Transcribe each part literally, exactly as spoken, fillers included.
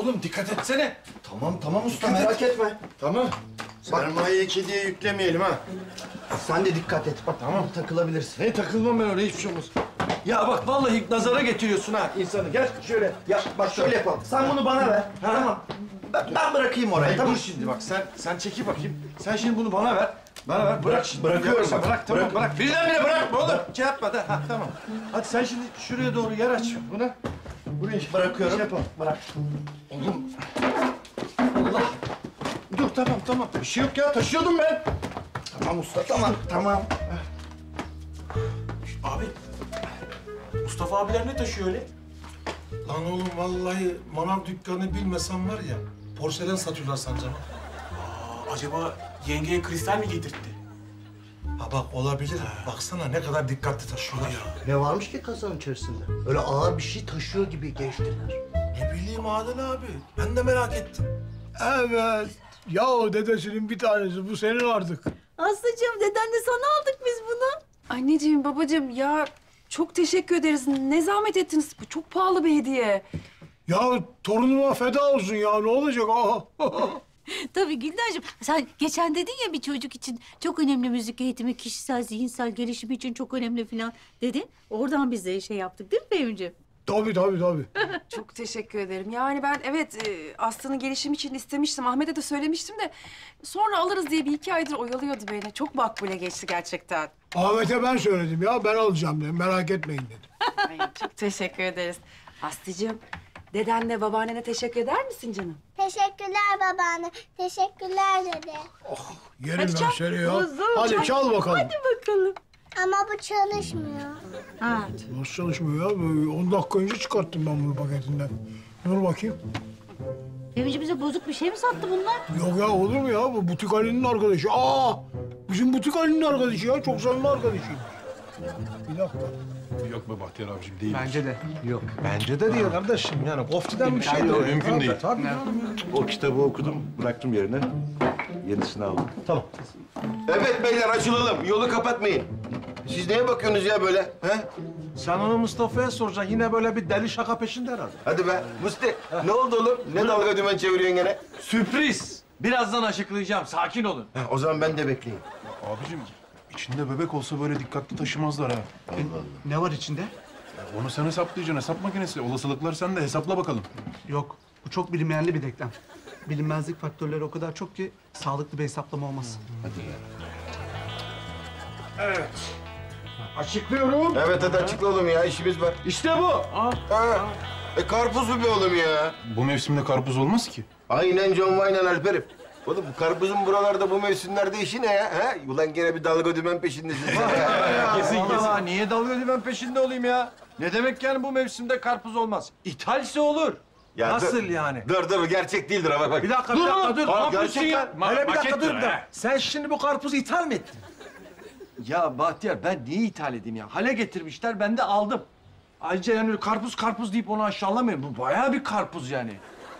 oğlum dikkat etsene. Tamam tamam usta merak etme. Tamam. Sermayeyi kediye yüklemeyelim ha. Sen de dikkat et bak tamam takılabilirsin. Ne takılmam ben oraya hiçbir şey olmaz. Ya bak vallahi nazara getiriyorsun ha insanı. Gel şöyle. Ya bak şöyle yapalım. Sen bunu bana ver. Ha. Tamam. Ben, ben bırakayım oraya. Hayır, Tamam. dur şimdi bak sen sen çeki bakayım. Sen şimdi bunu bana ver. Bana ver. Bırak şimdi. Bırakıyorum Bırak, bak. Bırak tamam Bırak. bırak. Birdenbire bırakma oğlum. Şey yapma da. Ha tamam. Hadi sen şimdi şuraya doğru yer aç buna. Buraya Bırakıyorum. Şey yapalım. Bırak. Oğlum. Allah. Dur tamam tamam. Bir şey yok ya. Taşıyordum ben. Tamam usta tamam tamam. Abi, Mustafa abiler ne taşıyor öyle? Lan oğlum vallahi manav dükkanı bilmesem var ya, porselen satıyorlar sancama. Aa, acaba yengeye kristal mi getirtti? Ha bak olabilir. Baksana ne kadar dikkatli taşıyorlar. Ne varmış ki kasanın içerisinde? Öyle ağır bir şey taşıyor gibi geçtiler. Ne bileyim Adil abi. Ben de merak ettim. Evet. Yahu dedesinin bir tanesi bu senin artık. Aslıcığım dedenle sana aldık biz bunu. Anneciğim, babacığım ya çok teşekkür ederiz. Ne zahmet ettiniz. Bu çok pahalı bir hediye. Ya torunuma feda olsun ya ne olacak? Aa. Tabii Gülden'cığım sen geçen dedin ya bir çocuk için çok önemli müzik eğitimi, kişisel, zihinsel gelişimi için çok önemli falan dedin. Oradan biz de şey yaptık değil mi Fehmi'ciğim? Tabii tabii tabii. Çok teşekkür ederim. Yani ben evet e, Aslı'nın gelişimi için istemiştim. Ahmet'e de söylemiştim de sonra alırız diye bir iki aydır oyalıyordu beni. Çok makbule geçti gerçekten. Ahmet'e ben söyledim ya ben alacağım dedim merak etmeyin dedim. Ay, çok teşekkür ederiz. Aslıcığım, dedenle babaannene teşekkür eder misin canım? Teşekkürler babaanne. Teşekkürler dede. Yerim Hadi ben çal. seni ya. Kuzum, Hadi çal. çal bakalım. Hadi bakalım. Ama bu çalışmıyor. Ha. Nasıl çalışmıyor ya? Böyle on dakika önce çıkarttım ben bunu paketinden. Dur bakayım. Fehmi'ciğim bize bozuk bir şey mi sattı bunlar? Yok ya olur mu ya? Bu butik Ali'nin arkadaşı. Aa! Bizim butik Ali'nin arkadaşı ya. Çok samimi arkadaşıymış. Bir dakika. Yok be Bahtiyar abicim değil. Bence de. Yok. Bence de değil kardeşim. Yani koftiden bir şey Yok, mümkün değil. Tabii. O kitabı okudum, bıraktım yerine. Yenisini aldım. Tamam. Evet beyler açılalım, yolu kapatmayın. Siz neye bakıyorsunuz ya böyle? He? Sen onu Mustafa'ya soracaksın. Yine böyle bir deli şaka peşinde herhalde. Hadi be. Musti, ne oldu oğlum? Ne dalga dümen çeviriyorsun gene? Sürpriz. Birazdan açıklayacağım. Sakin olun. Ha, o zaman ben de bekleyeyim. Abicim içinde bebek olsa böyle dikkatli taşımazlar ha. Ne var içinde? Ya onu sen hesaplayacaksın. Hesap makinesi. Olasılıklar sen de hesapla bakalım. Yok, bu çok bilinmeyenli bir denklem. Bilinmezlik faktörleri o kadar çok ki sağlıklı bir hesaplama olmaz. Açıklıyorum. Evet hadi açıkla oğlum ya, işimiz var. İşte bu. Ha. E karpuz mu be oğlum ya? Bu mevsimde karpuz olmaz ki. Aynen John Wayne'en Alper'im. Oğlum bu karpuzun buralarda bu mevsimlerde işi ne ya? Ha? Ulan gene bir dalga dümen peşindesin sen ya. Kesin kesin. Niye dalga dümen peşinde olayım ya? Ne demek yani bu mevsimde karpuz olmaz? İthalse olur. Ya Nasıl dur, yani? Dur dur gerçek değildir ama bak. Bir dakika, Dur bir dakika oğlum, dur. dur. Aa, Ne yapıyorsun ya? gerçekten. Ma- Hele bir dakika makettir, dur da. he. Sen şimdi bu karpuzu ithal mi ettin? Ya Bahtiyar ben niye ithal edeyim ya? Hale getirmişler ben de aldım. Ayrıca yani öyle karpuz karpuz deyip onu aşağılamayın. Bu bayağı bir karpuz yani.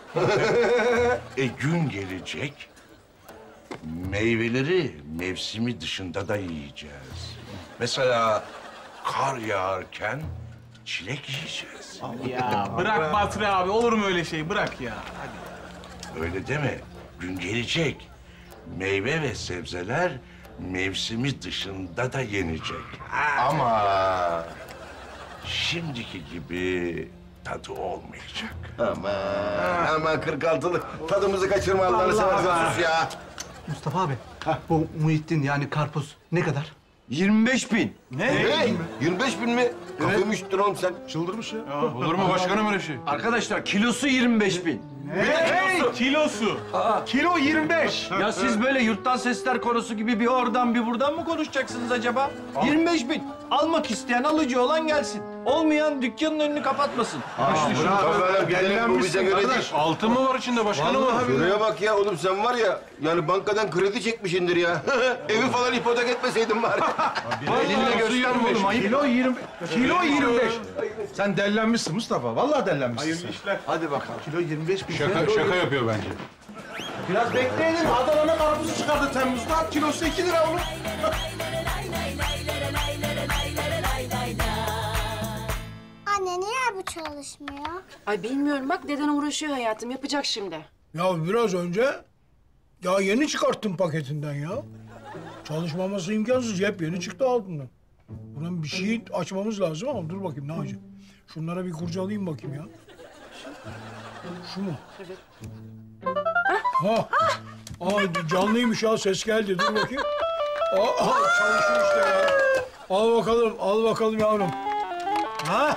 E gün gelecek, meyveleri mevsimi dışında da yiyeceğiz. Mesela kar yağarken çilek yiyeceğiz. Ya bırak Basri abi, olur mu öyle şey? Bırak ya. Öyle deme, gün gelecek. Meyve ve sebzeler mevsimi dışında da yenecek. Ama Şimdiki gibi tadı olmayacak. aman aman kırk altılık tadımızı kaçırma Allah'ını seversen sus ya. Mustafa abi, bu Muhittin yani karpuz ne kadar? yirmi beş bin. Ne? yirmi beş bin mi? Kafayı üşüttün oğlum sen. Çıldırmış ya. Olur mu başkanım öyle şey? Arkadaşlar kilosu yirmi beş bin. Hey, kilosu. Kilo yirmi beş. Ya siz böyle yurttan sesler konusu gibi bir oradan bir buradan mı konuşacaksınız acaba? yirmi beş bin. Almak isteyen alıcı olan gelsin. Olmayan dükkanın önünü kapatmasın. Kafalar gidelim bu bize göre değil. Altın mı var içinde başkanım? Şuraya bak ya oğlum sen var ya yani bankadan kredi çekmişindir ya. Evi falan ipotek etmeseydin bari. Elinle gösterme oğlum ayıp. Kilo yirmi, kilo yirmi beş. Sen dellenmişsin Mustafa. Vallahi dellenmişsin. sen. Hadi bakalım. Kilo yirmi beş bin. Şaka, şaka yapıyor bence. Biraz bekleyelim. Adana'nın karpuzu çıkardı Temmuz'da. Kilosu iki lira onun. Anne Babaanne niye bu çalışmıyor? Ay bilmiyorum bak deden uğraşıyor hayatım yapacak şimdi. Ya biraz önce ya yeni çıkarttım paketinden ya. Çalışmaması imkansız. Yepyeni çıktı altından. Buradan bir şey açmamız lazım ama dur bakayım ne yapacağım. Şunlara bir kurcalayayım bakayım ya. Şu mu? Evet. Ha. Aa, canlıymış ya, ses geldi. Dur bakayım. Aa, aa, çalışıyor işte ya. Al bakalım, al bakalım yavrum. Ha?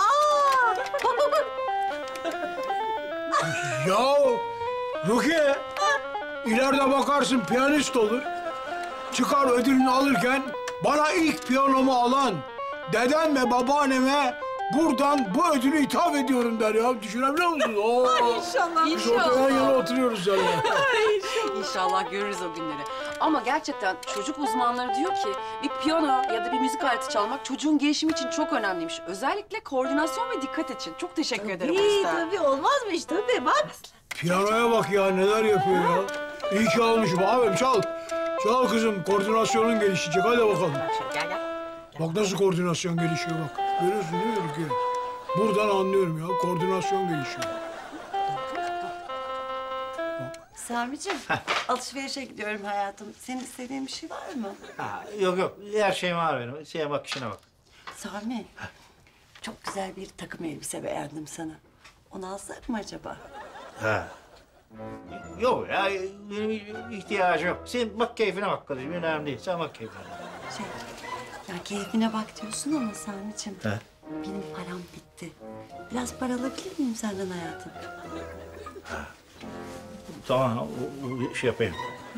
Ya Rukiye, ileride bakarsın piyanist olur. Çıkar ödülünü alırken bana ilk piyanomu alan dedem ve babaanneme buradan bu ödülü ithaf ediyorum der ya. Düşünebiliyor musunuz? Oo. İnşallah. Biz orada yan yana oturuyoruz yani. İnşallah görürüz o günleri. Ama gerçekten çocuk uzmanları diyor ki bir piyano ya da bir müzik aleti çalmak çocuğun gelişimi için çok önemliymiş. Özellikle koordinasyon ve dikkat için. Çok teşekkür ederim Tabii Usta. tabii olmazmış tabii bak. Piyanoya bak ya, neler yapıyor ya. İyi ki almışım. Abim çal. Çal kızım, koordinasyonun gelişecek. Hadi bakalım. Gel gel. Bak nasıl koordinasyon gelişiyor bak. Görüyorsun değil mi Rukiye? Buradan anlıyorum ya, koordinasyon gelişiyor. Sami'cim, alışverişe gidiyorum hayatım. Senin istediğin bir şey var mı? Ha, yok yok, her şeyim var benim. Şeye bak, işine bak. Sami, çok güzel bir takım elbise beğendim sana. Onu alsak mı acaba? Ha. Yok ya, benim ihtiyacım yok. Sen bak keyfine bak kardeşim, önemli değil. Sen bak keyfine. Şey, ya keyfine bak diyorsun ama Sami'cim, He. benim param bitti. Biraz para alabilir miyim senden hayatım? Ha. Tamam, o, o, şey yapayım.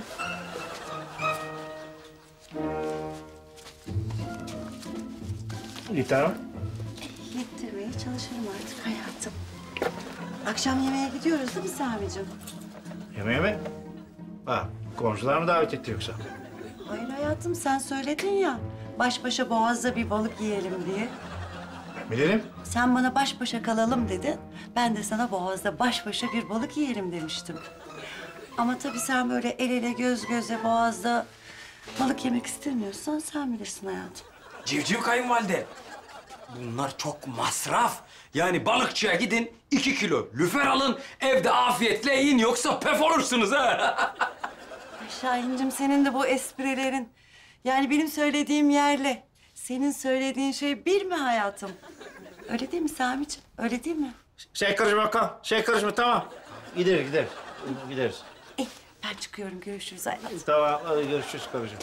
İyi tamam. Yettirmeye çalışırım artık hayatım. Akşam yemeğe gidiyoruz değil mi Sami'cim? Yemeğe mi? Ha, komşular mı davet etti yoksa? Hayır hayatım, sen söyledin ya. Baş başa Boğaz'da bir balık yiyelim diye. Bilirim. Sen bana baş başa kalalım dedin. Ben de sana Boğaz'da baş başa bir balık yiyelim demiştim. Ama tabii sen böyle el ele göz göze Boğaz'da balık yemek istemiyorsan sen bilirsin hayatım. Civciv kayınvalide. Bunlar çok masraf. Yani balıkçıya gidin, iki kilo lüfer alın, evde afiyetle yiyin yoksa pef olursunuz ha. Ay Şahincim, senin de bu esprilerin. Yani benim söylediğim yerle senin söylediğin şey bir mi hayatım? Öyle değil mi Sami'ciğim? Öyle değil mi? Şey karışma bakalım, şey karışma, tamam. Gideriz, gideriz. Gideriz. Eh, ben çıkıyorum. Görüşürüz hayatım. Tamam, hadi görüşürüz karıcığım.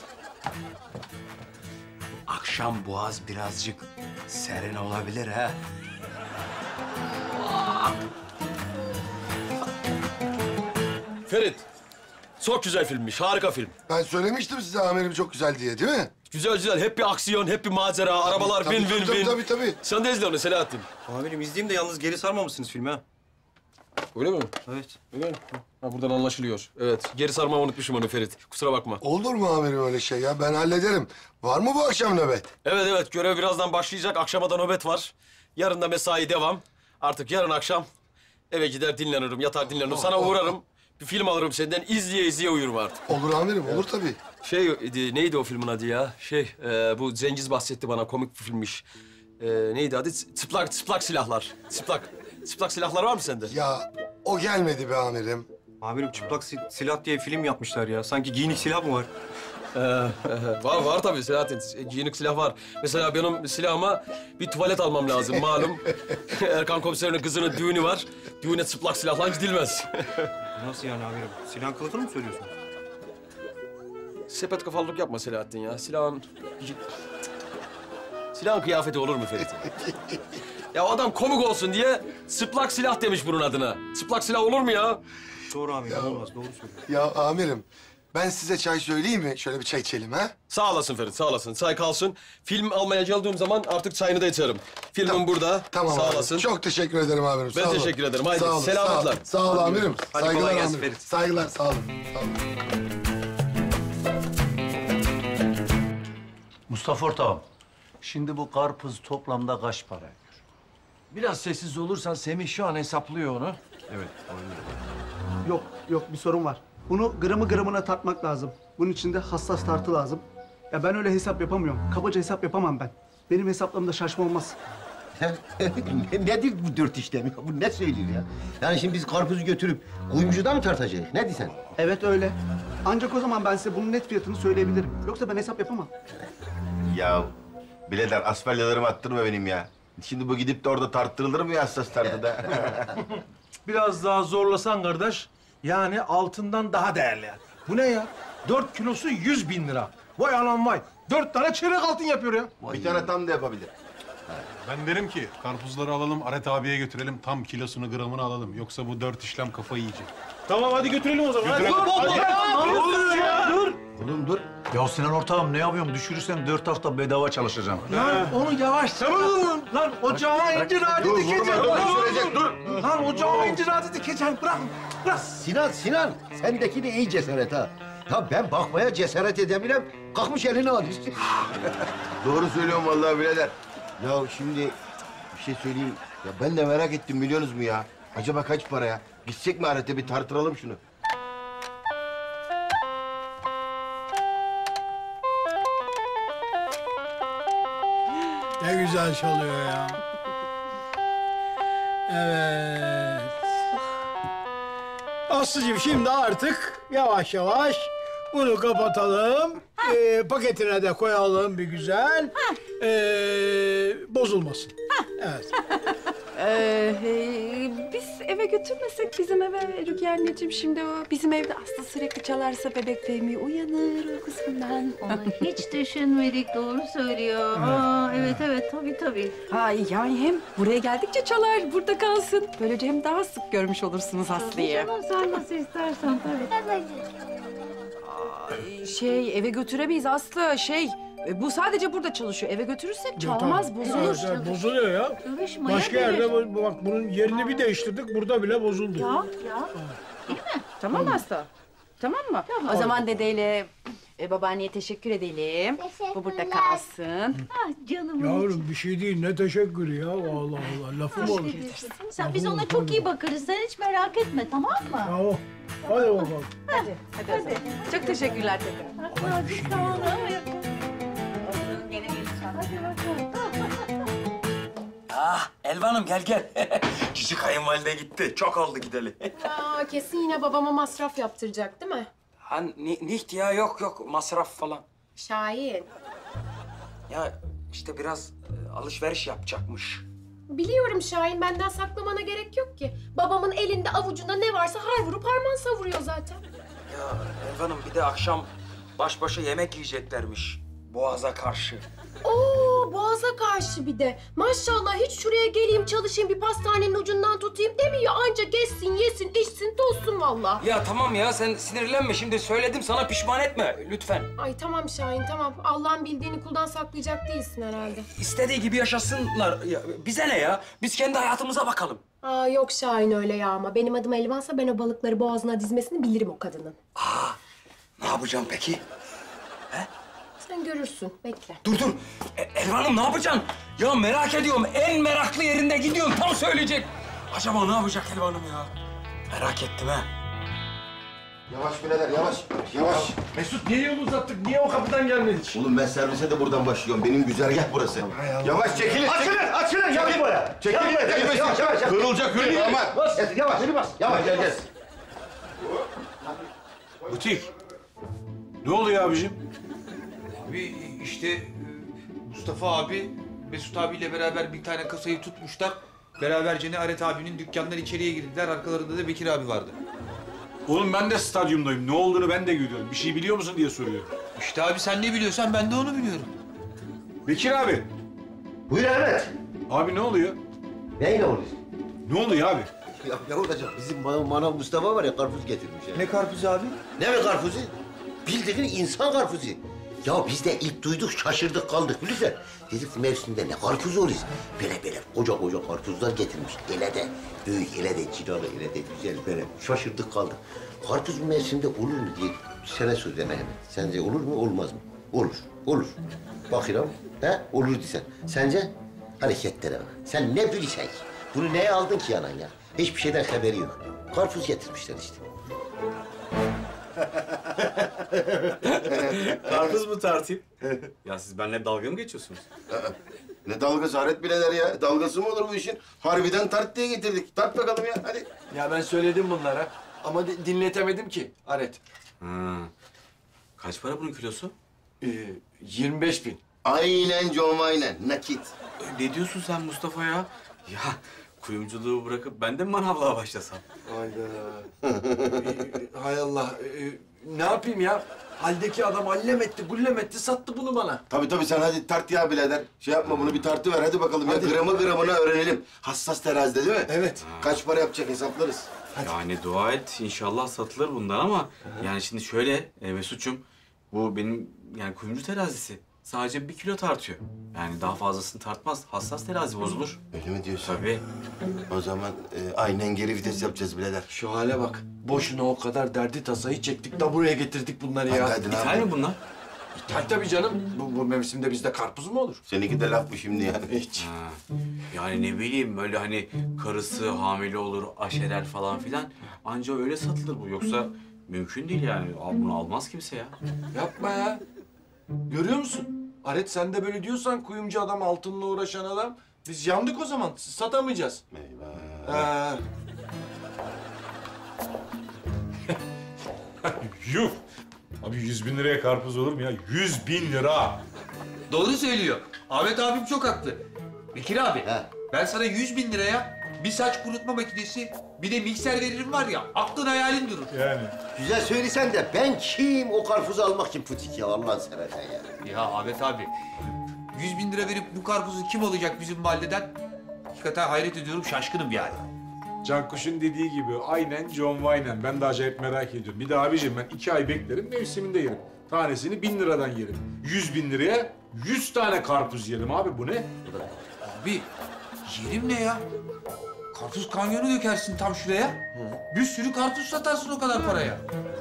Akşam boğaz birazcık serin olabilir ha. Ferit, çok güzel filmmiş, harika film. Ben söylemiştim size amirim çok güzel diye, değil mi? Güzel güzel, hep bir aksiyon, hep bir macera, arabalar tabii, bin tabii, bin tabii, bin. tabii, tabii. Sen de izle onu Selahattin. Amirim izleyeyim de yalnız geri sarmamışsınız filmi ha. Öyle mi? Evet. Öyle mi? Ha, buradan anlaşılıyor. Evet, geri sarmamı unutmuşum onu Ferit. Kusura bakma. Olur mu amirim öyle şey ya? Ben hallederim. Var mı bu akşam nöbet? Evet evet, görev birazdan başlayacak. Akşama da nöbet var. Yarın da mesai devam. Artık yarın akşam eve gider dinlenirim, yatar dinlenirim. Sana uğrarım, bir film alırım senden. İzleye izleye uyurum artık. Olur amirim, olur tabii. Şey, e, neydi o filmin adı ya? Şey, e, bu Cengiz bahsetti bana, komik bir filmmiş. E, neydi adı? Çıplak, çıplak silahlar. Çıplak, çıplak silahlar var mı sende? Ya o gelmedi be amirim. Amirim çıplak si- silah diye film yapmışlar ya. Sanki giyinik silah mı var? Ee, var var tabii Selahattin. Giyinik silah var. Mesela benim silahıma bir tuvalet almam lazım malum. Erkan komiserin kızının düğünü var. Düğüne çıplak silahla gidilmez. Nasıl yani amirim? Silahın kılıfını mı söylüyorsun? Sepet kafalılık yapma Selahattin ya. Silahın... Silahın kıyafeti olur mu Ferit? Ya adam komik olsun diye çıplak silah demiş bunun adına. Çıplak silah olur mu ya? Doğru amirim, olmaz. Doğru söylüyorsun. Ya amirim, ben size çay söyleyeyim mi? Şöyle bir çay içelim ha? Sağ olasın Ferit, sağ olasın. Çay kalsın. Film almaya geldiğim zaman artık çayını da içerim. Filmim Tamam. burada. Tamam sağ amirim. olasın. Çok teşekkür ederim amirim. Ben sağ olun. teşekkür ederim. Haydi, Sağ olun, selametle. Sağ, sağ ol amirim. Hadi Saygılar kolay gelsin amirim. Ferit. Saygılar, sağ olun. Sağ olun. Mustafa ortağım, şimdi bu karpuz toplamda kaç para? Biraz sessiz olursan Semih şu an hesaplıyor onu. Evet, Yok, yok bir sorun var. Bunu gramı gramına tartmak lazım. Bunun için de hassas tartı lazım. Ya ben öyle hesap yapamıyorum. Kabaca hesap yapamam ben. Benim hesaplarımda şaşma olmaz. Nedir bu dört işlem ya? Bu ne söylüyor ya? Yani şimdi biz karpuzu götürüp kuyumcuda mı tartacağız? Ne diyorsun? Evet öyle. Ancak o zaman ben size bunun net fiyatını söyleyebilirim. Yoksa ben hesap yapamam. Ya birader asfalyalarımı attırma benim ya. Şimdi bu gidip de orada tarttırılır mı ya hassas tartıda? Biraz daha zorlasan kardeş, yani altından daha değerli yani. Bu ne ya? Dört kilosu yüz bin lira. Vay anam vay. Dört tane çeyrek altın yapıyor ya. Bir tane tam da yapabilir. Ben derim ki karpuzları alalım, Aret abiye götürelim. Tam kilosunu, gramını alalım. Yoksa bu dört işlem kafayı yiyecek. Tamam hadi götürelim o zaman. Hadi. Götürelim. Dur, dur, dur. Ne oluyor ya? Dur. Oğlum dur. Ya Sinan ortağım ne yapıyorsun? Düşürürsen dört hafta bedava çalışacağım. Lan onu yavaş. Tamam. Lan ocağa incir ağacı Dur, dikeceğim. vurma, dur, Dur, düşürecek, dur. dur. Lan ocağa incir ağacı dikeceğim. Bırak. Bırak. Sinan, Sinan. Sendeki de iyi cesaret ha. Ya ben bakmaya cesaret edemiyorum. Kalkmış elini alıyor. Doğru söylüyorum vallahi birader. Ya şimdi bir şey söyleyeyim. Ya ben de merak ettim biliyorsunuz mu ya? Acaba kaç para ya? Gitsek mi Aret'e bir tartıralım şunu. Ne güzel çalıyor ya. Evet. Aslıcığım şimdi artık yavaş yavaş bunu kapatalım. Ee, paketine de koyalım bir güzel. Ee, bozulmasın. Evet. Ee, e, biz eve götürmesek bizim eve Rukiye anneciğim şimdi o bizim evde Aslı sürekli çalarsa bebek Fehmi uyanır uykusundan. Onu hiç düşünmedik, doğru söylüyor. Aa, evet evet tabii tabii. Ha yani hem buraya geldikçe çalar burada kalsın. Böylece hem daha sık görmüş olursunuz Aslı'yı. Canım sen nasıl istersen tabii. Ay, Şey eve götüremeyiz Aslı şey e, bu sadece burada çalışıyor. Eve götürürsek çalmaz bozulur. Evet, evet, bozuluyor ya. Karışmaya Başka gelir. yerde bu- bak bunun yerini bir değiştirdik. Burada bile bozuldu. Ya ya. Değil mi? Tamam mı Aslı? Tamam mı? Tamam. O zaman dedeyle e, babaanneye teşekkür edelim. Bu burada kalsın. Ah canım. Yavrum bir şey değil. Ne teşekkürü ya. Allah Allah. Lafım olur. Sen biz ona çok iyi bakarız. Sen hiç merak etme, tamam mı? Tamam. Hadi bakalım. Hadi. Hadi. hadi. Çok teşekkürler dede. Hadi sağ ol. Gene bir Ah Elvan'ım gel gel. Cici kayınvalide gitti. Çok oldu gideli. Aa, kesin yine babama masraf yaptıracak değil mi? Ha ne, ne ihtiyaç yok yok masraf falan. Şahin. Ya işte biraz e, alışveriş yapacakmış. Biliyorum Şahin, benden saklamana gerek yok ki. Babamın elinde avucunda ne varsa har vurup harman savuruyor zaten. Ya Elvan'ım bir de akşam baş başa yemek yiyeceklermiş. Boğaza karşı. Oo, boğaza karşı bir de. Maşallah hiç şuraya geleyim çalışayım bir pastanenin ucundan tutayım demiyor. Anca geçsin, yesin, içsin, tozsun vallahi. Ya tamam ya sen sinirlenme şimdi söyledim sana pişman etme lütfen. Ay tamam Şahin tamam. Allah'ın bildiğini kuldan saklayacak değilsin herhalde. İstediği gibi yaşasınlar. Ya, bize ne ya? Biz kendi hayatımıza bakalım. Aa, yok Şahin öyle ya ama. Benim adım Elvan'sa ben o balıkları boğazına dizmesini bilirim o kadının. Ne yapacağım peki? Sen görürsün, bekle. Dur dur. E, Elvan'ım ne yapacaksın? Ya merak ediyorum. En meraklı yerinde gidiyorsun. Tam söyleyecek. Acaba ne yapacak Elvan'ım ya? Merak ettim ha. Yavaş birader yavaş. Yavaş. Mesut niye yolu uzattık? Niye o kapıdan gelmedik? Oğlum ben servise de buradan başlıyorum. Benim güzergah burası. Yavaş çekilin. Açılın, açılın. Yavaş buraya. Çekilin. Yavaş, Çekilin. yavaş, yavaş, yavaş. Kırılacak hürriyet. Aman. Bas. Yavaş, yürü bas. Yavaş, Gel gel. Butik. Ne oluyor abicim? Abi işte e, Mustafa abi Mesut abiyle beraber bir tane kasayı tutmuşlar. Beraberce Aret abinin dükkanından içeriye girdiler. Arkalarında da Bekir abi vardı. Oğlum ben de stadyumdayım. Ne olduğunu ben de görüyorum. Bir şey biliyor musun diye soruyor. İşte abi sen ne biliyorsan ben de onu biliyorum. Bekir abi. Buyur Ahmet. Abi ne oluyor? Neyle oluyor? Ne oluyor abi? Ya ne olacak? Bizim manav, manav Mustafa var ya karpuz getirmiş ya. Ne karpuzu abi? Ne mi karpuzu? Bildiğin insan karpuzu. Ya biz de ilk duyduk şaşırdık kaldık bilirsen. Dedik mevsimde ne karpuz olur? Böyle böyle koca koca karpuzlar getirmiş. Ele de büyük, ele de cilalı, ele de güzel böyle şaşırdık kaldık. Karpuz bu mevsimde olur mu diye sana söyleme hemen. Sence olur mu olmaz mı? Olur, olur. Bakıyorum, he olur desen. Sence? Hareketlere bak. Sen ne bilirsen ki? Bunu neye aldın ki yanan ya? Hiçbir şeyden haberi yok. Karpuz getirmişler işte. Karpuz mu tartayım? Ya siz benimle dalga mı geçiyorsunuz? Ne dalgası Aret birader ya? Dalgası mı olur bu işin? Harbiden tart diye getirdik. Tart bakalım ya, hadi. Ya ben söyledim bunlara ama di- dinletemedim ki Aret. Ha. Kaç para bunun kilosu? Ee, yirmi beş bin. Aynen John aynen. Nakit. Ne diyorsun sen Mustafa ya? Ya kuyumculuğu bırakıp ben de mi manavlığa başlasam? Hayda. Ee, hay Allah. Ee, ne yapayım ya? Haldeki adam allem etti, gullem etti, sattı bunu bana. Tabii tabii sen hadi tart ya birader. Şey yapma bunu bir tartı ver hadi bakalım Hadi. ya. Gramı gramına öğrenelim. Hassas terazide değil mi? Evet. Kaç para yapacak hesaplarız. Yani dua et inşallah satılır bundan ama yani şimdi şöyle e, Mesut'cum bu benim yani kuyumcu terazisi. Sadece bir kilo tartıyor. Yani daha fazlasını tartmaz. Hassas terazi bozulur. Öyle mi diyorsun? Tabii. O zaman e, aynen geri vites yapacağız birader. Şu hale bak. Boşuna o kadar derdi tasayı çektik da buraya getirdik bunları ya. Hadi, hadi, ne İthal yapalım? mi bunlar? İthal tabii canım. Bu, bu mevsimde bizde karpuz mu olur? Seninki de laf mı şimdi yani? Hiç. Ha. Yani ne bileyim böyle hani karısı hamile olur, aşerer falan filan. Anca öyle satılır bu. Yoksa mümkün değil yani. Al- Bunu almaz kimse ya. Yapma ya. Görüyor musun? Aret sen de böyle diyorsan kuyumcu adam, altınla uğraşan adam. Biz yandık o zaman. Satamayacağız. Eyvah. Ee, Yuh! Abi yüz bin liraya karpuz olur mu ya? Yüz bin lira! Doğru söylüyor. Ahmet abim çok haklı. Bekir abi, He. ben sana yüz bin liraya bir saç kurutma makinesi, bir de mikser veririm var ya, aklın hayalin durur. Yani. Güzel söylesen de ben kim o karpuzu almak için putik ya Allah'ını seversen ya. Ya Ahmet abi, yüz bin lira verip bu karpuzu kim alacak bizim mahalleden? Hakikaten hayret ediyorum, şaşkınım yani. Cankuş'un dediği gibi aynen John Wayne'en. Ben de acayip merak ediyorum. Bir de abiciğim ben iki ay beklerim, mevsiminde yerim. Tanesini bin liradan yerim. Yüz bin liraya yüz tane karpuz yerim abi. Bu ne? Abi, yerim ne ya? Karpuz kanyonu dökersin tam şuraya. Bir sürü karpuz satarsın o kadar paraya.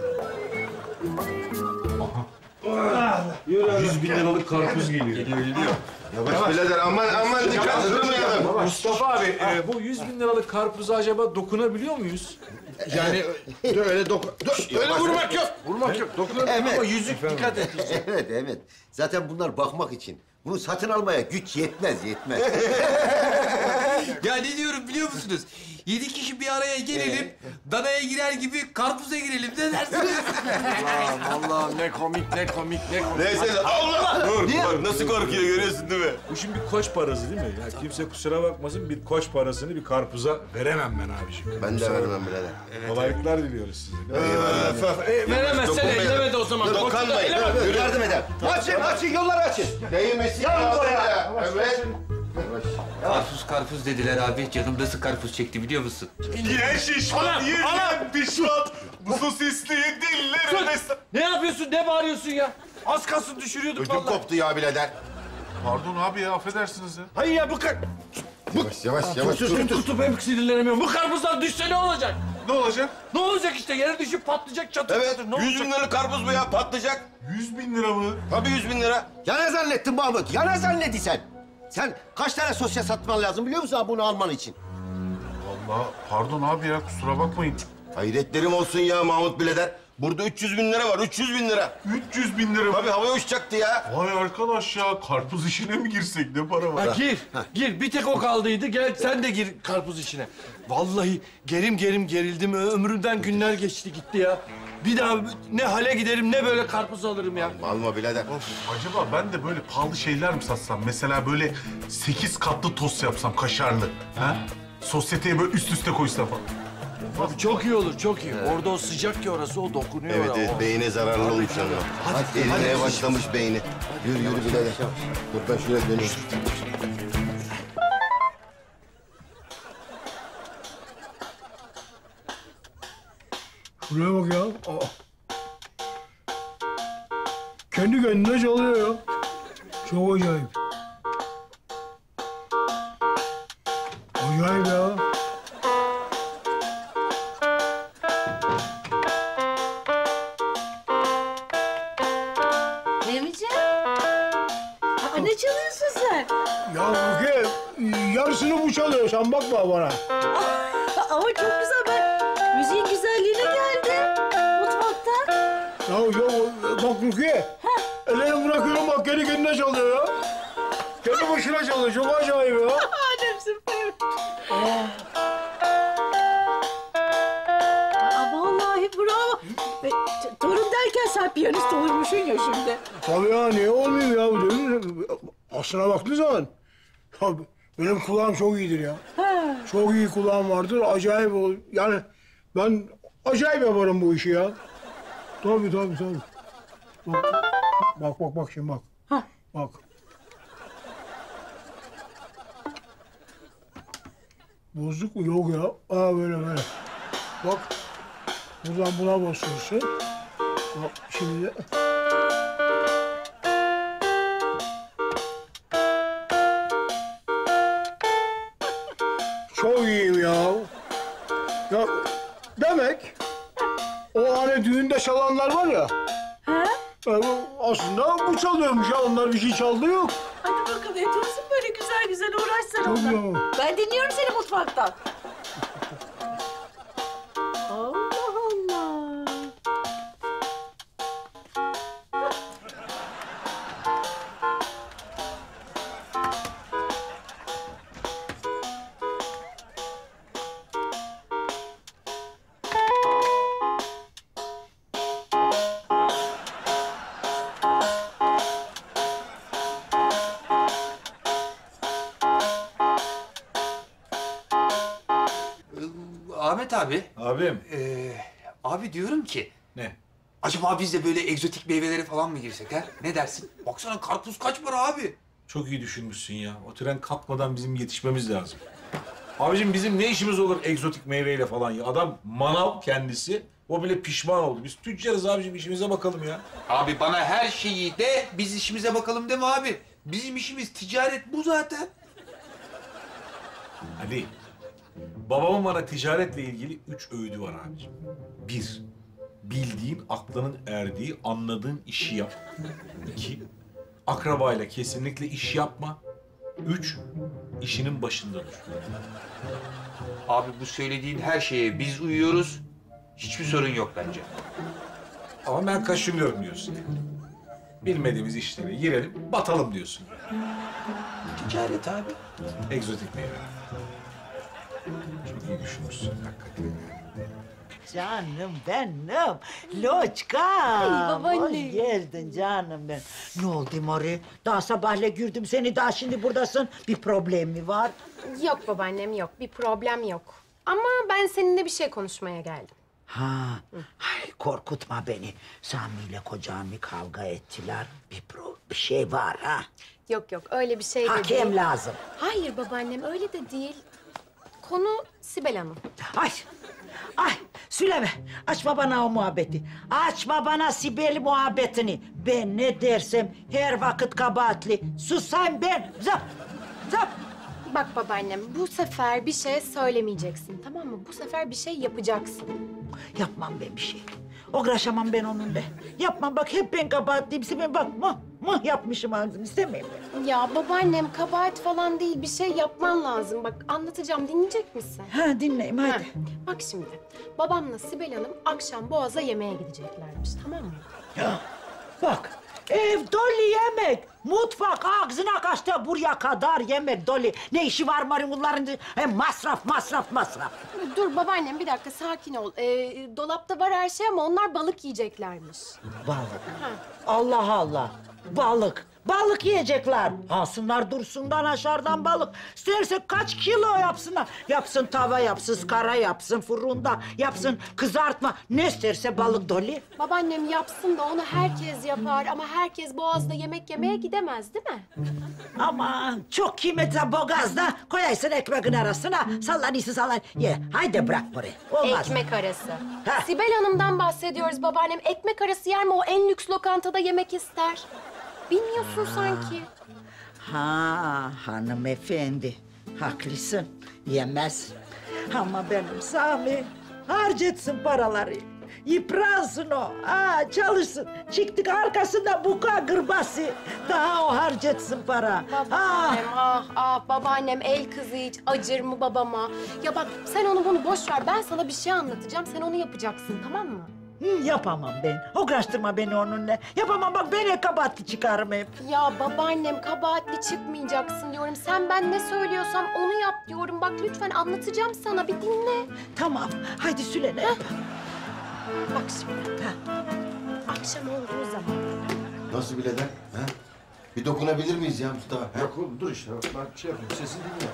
Yüz bin liralık karpuz geliyor. Geliyor, geliyor. Yavaş birader aman aman dikkat kırmayalım. Mustafa abi, e, bu yüz bin liralık karpuza acaba dokunabiliyor muyuz? Yani öyle doku... Öyle vurmak yok. Vurmak yok. Dokun Evet. ama yüzük dikkat et. Evet evet. Zaten bunlar bakmak için. Bunu satın almaya güç yetmez yetmez. Ya ne diyorum biliyor musunuz? Yedi kişi bir araya gelelim, danaya girer gibi karpuza girelim. Ne dersiniz? Allah Allah ne komik ne komik ne komik. Neyse Allah! Dur, dur. Nasıl korkuyor görüyorsun değil mi? Bu şimdi bir koç parası değil mi? Ya kimse kusura bakmasın, bir koç parasını bir karpuza veremem ben abiciğim. Ben de vermem birader. Kolaylıklar diliyoruz size. Eyvallah. E, veremezsen ellemedi o zaman. Dur, Koçu da dokunmayın. ellemedi. Dur, dur. Yardım eder. Açın açın yolları açın. Değmesin Yalnız ya. oraya. Evet. Karpuz karpuz dediler abi. Canım nasıl karpuz çekti biliyor musun? Yiyen şişman, yiyen pişman. Bu sosisli dillerine... Ne yapıyorsun? Ne bağırıyorsun ya? Az kalsın düşürüyorduk Ödüm vallahi. koptu ya birader. Pardon abi ya, affedersiniz ya. Hayır ya bu kar... Yavaş yavaş yavaş. Sus, hem tutup hem sinirlenemiyorum. Bu karpuzlar düşse ne olacak? Ne olacak? Ne olacak işte? Yere düşüp patlayacak çatır Evet, çatır. Ne yüz olacak? bin liralık karpuz bu ya, patlayacak. Yüz bin lira mı? Tabii yüz bin lira. Ya ne zannettin Mahmut? Ya ne zannettin sen? Sen kaç tane sosya satman lazım biliyor musun bunu alman için? Vallahi pardon abi ya, kusura bakmayın. Hayretlerim olsun ya Mahmut birader. Burada üç yüz bin lira var, üç yüz bin lira. üç yüz bin lira mı? Tabii havaya uçacaktı ya. Vay arkadaş ya, karpuz işine mi girsek, ne para var? Ha, gir, gir. Bir tek o kaldıydı. Gel sen de gir karpuz içine. Vallahi gerim gerim gerildim. Ömrümden günler geçti gitti ya. Bir daha ne hale giderim ne böyle karpuz alırım ya. Alma birader. Acaba ben de böyle pahalı şeyler mi satsam? Mesela böyle sekiz katlı tost yapsam, kaşarlı. Ha? Sosyeteye böyle üst üste koysam falan. Tabii çok iyi olur, çok iyi. Orada o sıcak ki orası, o dokunuyor. Evet, ya, evet o. beyine zararlı olmuş ama. Hadi, Erimeye hadi. başlamış beyni. Yürü yürü birader. Dur ben şuraya döneyim. Şuraya bak ya. Aa. Kendi kendine çalıyor ya. Çok acayip. Acayip ya. Fehmi'ciğim. Aa, ne çalıyorsun sen? Ya Rukiye, yarısını bu çalıyor. Sen bakma bana. Ama çok güzel. Ben müziğin güzelliğine geldim. Mutfakta. Ya, ya bak Rukiye. Ellerini bırakıyorum bak kendi kendine çalıyor ya. Kendi başına çalıyor. Çok acayip ya. Alemsin Fehmi. Aa, vallahi bravo. E, t- torun derken sen piyanist olurmuşsun ya şimdi. Tabii ya, niye olmayayım ya? Değil mi? Aslına baktığın zaman ya, benim kulağım çok iyidir ya. Ha. Çok iyi kulağım vardır. Acayip ol. Yani ben acayip yaparım bu işi ya. Tabii tabii tabii. Bak bak bak, bak şimdi bak. Ha. Bak. Bozduk mu? Yok ya. Aa böyle böyle. Bak. Buradan buna basıyorsun. Bak şimdi de. Çok iyiyim ya. Ya demek o hani düğünde çalanlar var ya. Ha? Yani aslında bu çalıyormuş ya. Onlar bir şey çaldığı yok. Hadi bakalım et olsun böyle güzel güzel uğraşsana Tabii onunla. ya. Ben dinliyorum seni mutfaktan. Allah Allah. Ahmet abi. Abim. Ee, abi diyorum ki... Ne? Acaba biz de böyle egzotik meyvelere falan mı girsek ha? Ne dersin? Baksana karpuz kaç para abi? Çok iyi düşünmüşsün ya. O tren kalkmadan bizim yetişmemiz lazım. Abicim bizim ne işimiz olur egzotik meyveyle falan ya? Adam manav kendisi. O bile pişman oldu. Biz tüccarız abicim, işimize bakalım ya. Abi bana her şeyi de biz işimize bakalım deme abi. Bizim işimiz ticaret bu zaten. Ali, babamın bana ticaretle ilgili üç öğüdü var abicim. Bir, bildiğin, aklının erdiği, anladığın işi yap. İki, akrabayla kesinlikle iş yapma. Üç, işinin başında dur. Abi bu söylediğin her şeye biz uyuyoruz. Hiçbir sorun yok bence. Ama ben kaşınıyorum diyorsun. Bilmediğimiz işlere girelim, batalım diyorsun. Ticaret abi. Egzotik meyve. Çok iyi düşünmüşsün hakikaten. Canım benim, Loçka. Ay, babaanne. Hoş geldin canım ben. Ne oldu Mori? Daha sabahla gördüm seni, daha şimdi buradasın. Bir problem mi var? Yok babaannem yok. Bir problem yok. Ama ben seninle bir şey konuşmaya geldim. Ha, ay korkutma beni. Sami ile kocamı kavga ettiler. Bir pro, bir şey var ha. Yok yok öyle bir şey de değil. Hakem lazım. Hayır babaannem öyle de değil. Konu Sibel Hanım. Ay, ay söyleme. Açma bana o muhabbeti. Açma bana Sibel muhabbetini. Ben ne dersem her vakit kabahatli. Susayım ben. Zap, zap. Bak babaannem bu sefer bir şey söylemeyeceksin tamam mı? Bu sefer bir şey yapacaksın. Yapmam ben bir şey. Uğraşamam ben onunla. Yapmam bak, hep ben kabahatliyim. Ben bak mıh mıh yapmışım ağzım, istemiyorum. Ya babaannem kabahat falan değil bir şey yapman lazım. Bak anlatacağım dinleyecek misin? Ha dinleyeyim hadi. Ha, bak şimdi babamla Sibel Hanım akşam Boğaz'a yemeğe gideceklermiş tamam mı? Ya bak, ev dolu yemek. Mutfak ağzına kaçtı, buraya kadar yemek dolu. Ne işi var marın bunların? Hem masraf, masraf, masraf. Dur babaannem bir dakika sakin ol. Ee, dolapta var her şey ama onlar balık yiyeceklermiş. Balık. Ha. Allah Allah. Balık. Balık yiyecekler. Alsınlar dursundan aşağıdan balık. İsterse kaç kilo yapsınlar. Yapsın tava yapsın, skara yapsın, fırında yapsın, kızartma. Ne isterse balık dolu. Babaannem yapsın da onu herkes yapar ama herkes Boğaz'da yemek yemeye gidemez değil mi? Aman çok kıymetli boğazda koyarsın ekmeğin arasına. Sallan iyisi sallan. Ye haydi bırak burayı. Olmaz. Ekmek arası. Ha. Sibel Hanım'dan bahsediyoruz babaannem. Ekmek arası yer mi? O en lüks lokantada yemek ister. Bilmiyorsun sanki. Ha hanımefendi. Haklısın. Yemez. Ama benim Sami harcatsın paraları. Yıpransın o. Ha, çalışsın. Çıktık arkasında buka gırbası. Daha o harcatsın para. Babaannem ah ah babaannem el kızı hiç acır mı babama? Ya bak sen onu bunu boş ver. Ben sana bir şey anlatacağım. Sen onu yapacaksın tamam mı? Hı, yapamam ben. Uğraştırma beni onunla. Yapamam bak beni kabahatli çıkarım hep. Ya babaannem kabahatli çıkmayacaksın diyorum. Sen ben ne söylüyorsam onu yap diyorum. Bak lütfen anlatacağım sana bir dinle. Tamam. Haydi Süleyman yap. Bak şimdi. Akşam olduğu zaman. Nasıl birader? Ha? Bir dokunabilir miyiz ya Mustafa? Ha? Yok oğlum dur işte. Ben şey yapayım, sesini dinliyorum.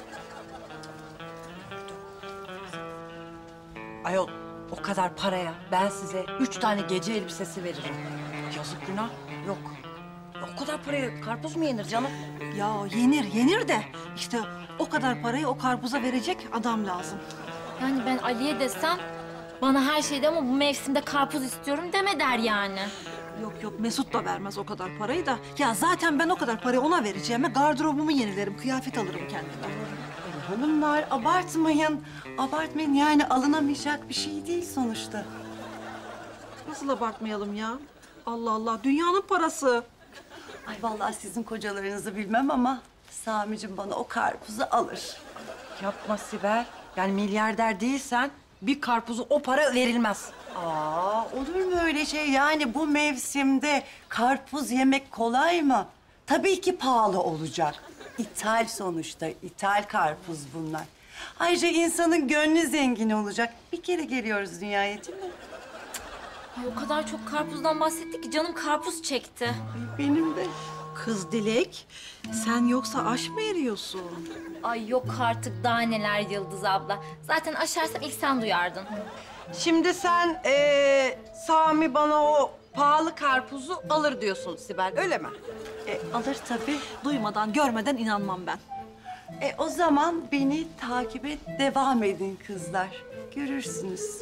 Ayol o kadar paraya ben size üç tane gece elbisesi veririm. Yazık günah. Yok. O kadar paraya karpuz mu yenir canım? Ya yenir, yenir de işte o kadar parayı o karpuza verecek adam lazım. Yani ben Ali'ye desem bana her şeyde ama bu mevsimde karpuz istiyorum deme der yani. Yok yok Mesut da vermez o kadar parayı da. Ya zaten ben o kadar parayı ona vereceğime gardırobumu yenilerim, kıyafet alırım kendime. Hanımlar abartmayın. Abartmayın yani alınamayacak bir şey değil sonuçta. Nasıl abartmayalım ya? Allah Allah, dünyanın parası. Ay vallahi sizin kocalarınızı bilmem ama Sami'cim bana o karpuzu alır. Yapma Sibel. Yani milyarder değilsen bir karpuzu o para verilmez. Aa, olur mu öyle şey? Yani bu mevsimde karpuz yemek kolay mı? Tabii ki pahalı olacak. İthal sonuçta, ithal karpuz bunlar. Ayrıca insanın gönlü zengin olacak. Bir kere geliyoruz dünyaya değil mi? Ay, o kadar çok karpuzdan bahsettik ki canım karpuz çekti. Benim de. Kız Dilek, sen yoksa aş mı eriyorsun? Ay yok artık daha neler Yıldız abla. Zaten aşarsam ilk sen duyardın. Şimdi sen ee, Sami bana o pahalı karpuzu alır diyorsun Sibel, öyle mi? E, alır tabii. Duymadan, görmeden inanmam ben. E, o zaman beni takibe devam edin kızlar. Görürsünüz.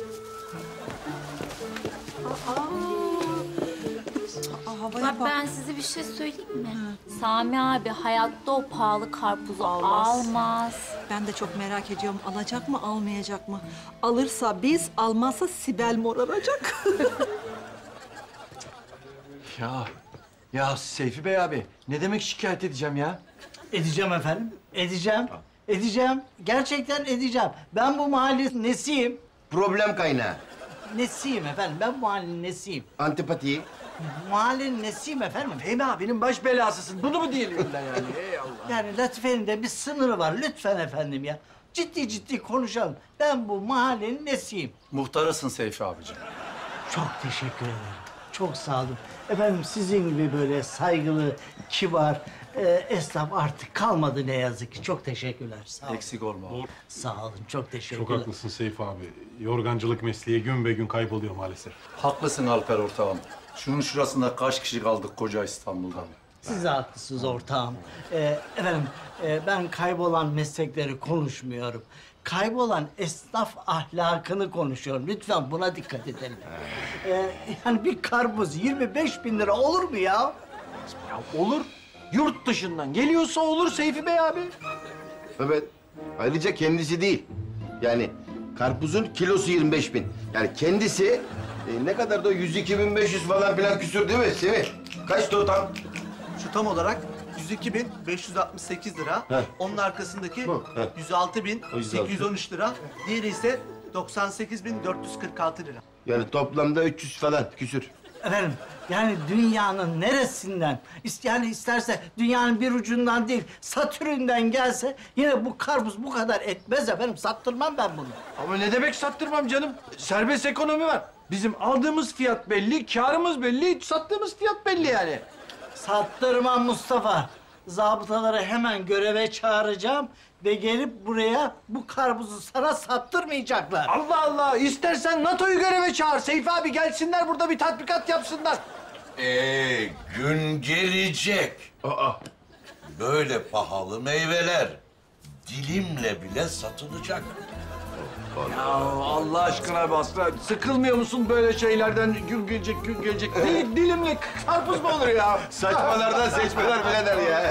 Aa, havaya Bak, bak. ben size bir şey söyleyeyim mi? Sami abi hayatta o pahalı karpuzu Almaz. almaz. Ben de çok merak ediyorum. Alacak mı, almayacak mı? Alırsa biz, almazsa Sibel moraracak. Ya, ya Seyfi Bey abi, ne demek şikayet edeceğim ya? Edeceğim efendim, edeceğim. Edeceğim, gerçekten edeceğim. Ben bu mahallenin nesiyim? Problem kaynağı. Nesiyim efendim, ben bu mahallenin nesiyim? Antipati. Mahallenin nesiyim efendim? Fehmi abinin baş belasısın. Bunu mu diyelim ben yani? Ey Allah. Yani Latife'nin de bir sınırı var. Lütfen efendim ya. Ciddi ciddi konuşalım. Ben bu mahallenin nesiyim? Muhtarısın Seyfi abicim. Çok teşekkür ederim. Çok sağ olun. Efendim sizin gibi böyle saygılı, kibar e, esnaf artık kalmadı ne yazık ki. Çok teşekkürler. Sağ olun. Eksik olma. Sağ olun. Çok teşekkürler. Çok haklısın Seyfi abi. Yorgancılık mesleği gün be gün kayboluyor maalesef. Haklısın Alper ortağım. Şunun şurasında kaç kişi kaldık koca İstanbul'dan. Siz de haklısınız ortağım. Ee, efendim e, ben kaybolan meslekleri konuşmuyorum. Kaybolan esnaf ahlakını konuşuyorum. Lütfen buna dikkat edelim. Ee, yani bir karpuz yirmi beş bin lira olur mu ya? Ya olur. Yurt dışından geliyorsa olur Seyfi Bey abi. Evet. Ayrıca kendisi değil. Yani karpuzun kilosu yirmi beş bin. Yani kendisi e, ne kadar da yüz iki bin beş yüz falan filan küsür değil mi Semih? Kaçtı o tam? Şu tam olarak yüz iki bin beş yüz altmış sekiz lira. Heh. Onun arkasındaki Bu, heh. yüz altı bin O yüz altı. sekiz yüz on üç lira. Diğeri ise doksan sekiz bin dört yüz kırk altı lira. Yani toplamda üç yüz falan küsür. Efendim yani dünyanın neresinden, is- yani isterse dünyanın bir ucundan değil, Satürn'den gelse yine bu karpuz bu kadar etmez efendim. Sattırmam ben bunu. Ama ne demek sattırmam canım? Serbest ekonomi var. Bizim aldığımız fiyat belli, kârımız belli, sattığımız fiyat belli yani. Sattırmam Mustafa. Zabıtaları hemen göreve çağıracağım ve gelip buraya bu karpuzu sana sattırmayacaklar. Allah Allah! İstersen NATO'yu göreve çağır. Seyfi abi gelsinler burada bir tatbikat yapsınlar. Ee, gün gelecek. Aa, böyle pahalı meyveler dilimle bile satılacak. Ya Allah aşkına Basra, sıkılmıyor musun böyle şeylerden? Gün gelecek, gün gelecek. Dil, dilimle karpuz mu olur ya? Saçmalardan seçmeler birader ya.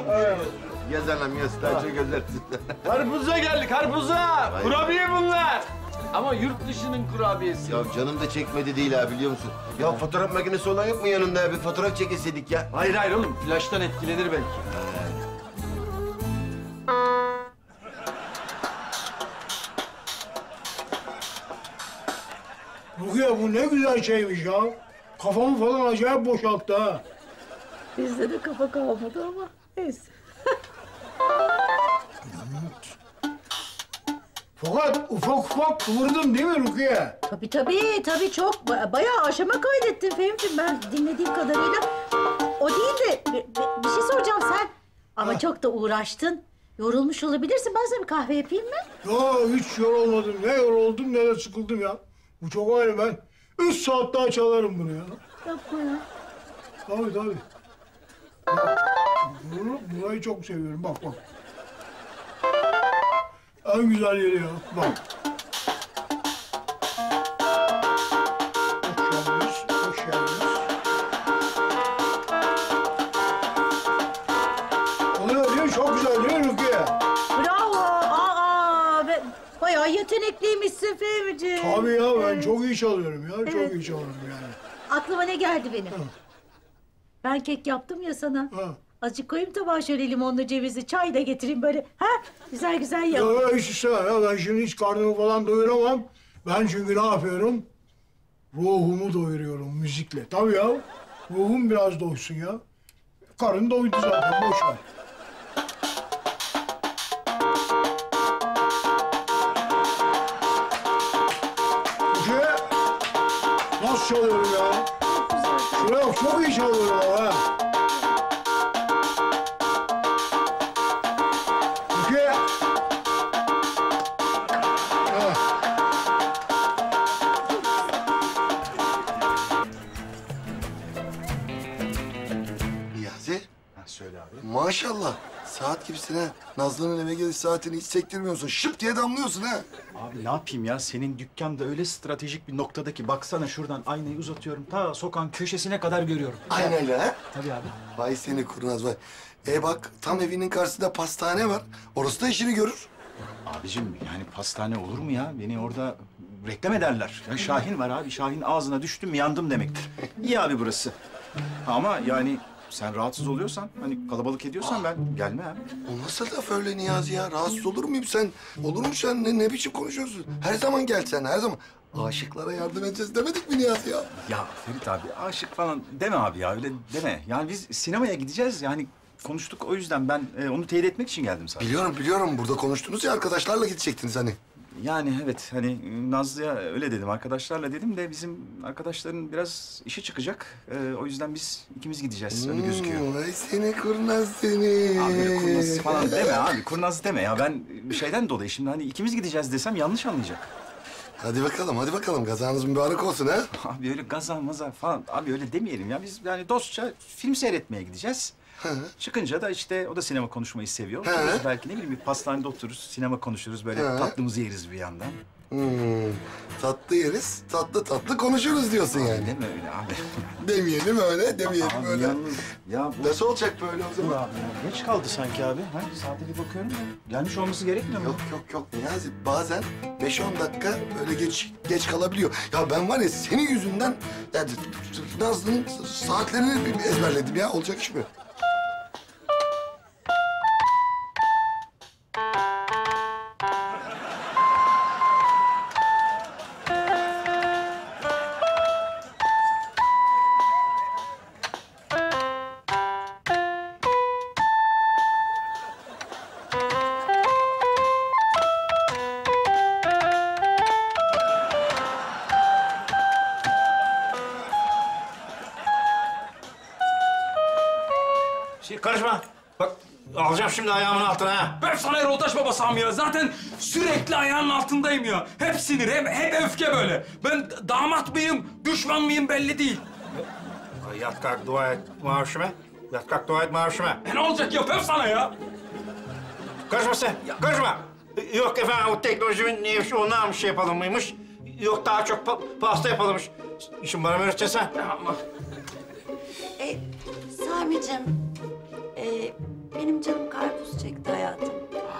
Yaz anam yaz, tacı gözlersin. Karpuza geldi, karpuza. Kurabiye bunlar. Ama yurt dışının kurabiyesi. Ya canım da çekmedi değil ha biliyor musun? Ya fotoğraf makinesi olan yok mu yanında? Bir fotoğraf çekilseydik ya. Hayır hayır oğlum, flaştan etkilenir belki. Rukiye, Rukiye bu ne güzel şeymiş ya. Kafamı falan acayip boşalttı ha. Bizde de kafa kalmadı ama neyse. Fakat ufak ufak kıvırdın değil mi Rukiye? Tabii tabii, tabii çok. Ba- Bayağı aşama kaydettin Fehmi'ciğim ben dinlediğim kadarıyla. O değil de bir, bir- bir şey soracağım sen. Ama çok da uğraştın. Yorulmuş olabilirsin. Ben sana bir kahve yapayım mı? Ya hiç yorulmadım. Ne yoruldum ne de sıkıldım ya. Bu çok ayrı ben. Üç saat daha çalarım bunu ya. Yapma ya. Tabii tabii. Bunu, burayı çok seviyorum. Bak bak. En güzel yeri ya. Bak. Hoş geldiniz. Hoş geldiniz. Oluyor değil mi? Çok güzel değil mi Rukiye? Bravo. Aa, be, bayağı yetenekliymişsin Fehmi'ciğim. Tabii ya ben çok iyi çalıyorum ya. Çok Evet. iyi çalıyorum yani. Aklıma ne geldi benim? Ben kek yaptım ya sana. Azıcık koyayım tabağa şöyle limonlu cevizli çay da getireyim böyle. Ha? Güzel güzel yap. Ya, ya hiç istemem ya. Ben şimdi hiç karnımı falan doyuramam. Ben çünkü ne yapıyorum? Ruhumu doyuruyorum müzikle. Tabii ya. Ruhum biraz doysun ya. Karın doydu zaten. Boş ver. Rukiye, nasıl çalıyorum ya? Şuraya bak, çok iyi çalıyorum ha. Rukiye. Ha. Niyazi. Ha, söyle abi. Maşallah. Saat gibisin ha. Nazlı'nın eve geliş saatini hiç sektirmiyorsun. Şıp diye damlıyorsun ha. Abi ne yapayım ya? Senin dükkan da öyle stratejik bir noktada ki baksana şuradan aynayı uzatıyorum. Ta sokağın köşesine kadar görüyorum. Aynayla ha? Tabii abi. Vay seni kurnaz vay. E bak tam evinin karşısında pastane var. Orası da işini görür. Abicim yani pastane olur mu ya? Beni orada reklam ederler. Ya Şahin var abi. Şahin ağzına düştüm mü yandım demektir. İyi abi burası. Ama yani sen rahatsız oluyorsan, hani kalabalık ediyorsan ben gelmem. O nasıl laf öyle Niyazi ya? Rahatsız olur muyum sen? Olur mu sen? Ne, ne biçim konuşuyorsun? Her zaman gel sen, her zaman. Aşıklara yardım edeceğiz demedik mi Niyazi ya? Ya Ferit abi aşık falan deme abi ya öyle deme. Yani biz sinemaya gideceğiz yani konuştuk o yüzden ben e, onu teyit etmek için geldim sadece. Biliyorum, biliyorum. Burada konuştunuz ya arkadaşlarla gidecektiniz hani. Yani evet hani Nazlı'ya öyle dedim arkadaşlarla dedim de bizim arkadaşların biraz işi çıkacak. E, o yüzden biz ikimiz gideceğiz öyle gözüküyor. Hmm, Vay seni kurnaz seni. Abi böyle kurnaz falan deme abi kurnaz deme ya ben şeyden dolayı şimdi hani ikimiz gideceğiz desem yanlış anlayacak. Hadi bakalım, hadi bakalım. Gazanız mübarek olsun ha. Abi öyle gaza maza falan abi öyle demeyelim ya biz yani dostça film seyretmeye gideceğiz. Çıkınca da işte o da sinema konuşmayı seviyor. Hı. Otururuz belki ne bileyim bir pastanede otururuz, sinema konuşuruz böyle Hı. tatlımızı yeriz bir yandan. Hmm, tatlı yeriz, tatlı tatlı konuşuruz diyorsun yani. Deme öyle abi. Demeyelim öyle, demeyelim Abi öyle. yalnız ya bu... Nasıl olacak böyle o zaman? Abi ya, geç kaldı sanki abi. Ha? Saate bir bakıyorum ya. Gelmiş olması gerekmiyor mu? Yok yok yok Niyazi bazen beş on dakika böyle geç geç kalabiliyor. Ya ben var ya senin yüzünden yani, Nazlı'nın saatlerini ezberledim ya. Olacak iş mi? Şey, karışma. Bak alacağım şimdi ayağımın altına ha. Ben sana Erol Taş babasam ya. Zaten sürekli ayağının altındayım ya. Hep sinir, hep, hep öfke böyle. Ben damat mıyım, düşman mıyım belli değil. Yat kalk dua et mavişime. Yat kalk dua et mavişime. E ne olacak yapayım sana ya? Karışma sen, karışma. Yok efendim o teknolojinin neymiş ondan bir şey yapalım mıymış? Yok daha çok pa pasta yapalımmış. İşin bana mı öğreteceksin sen? E, Sami'cim, e, benim canım karpuz çekti hayatım.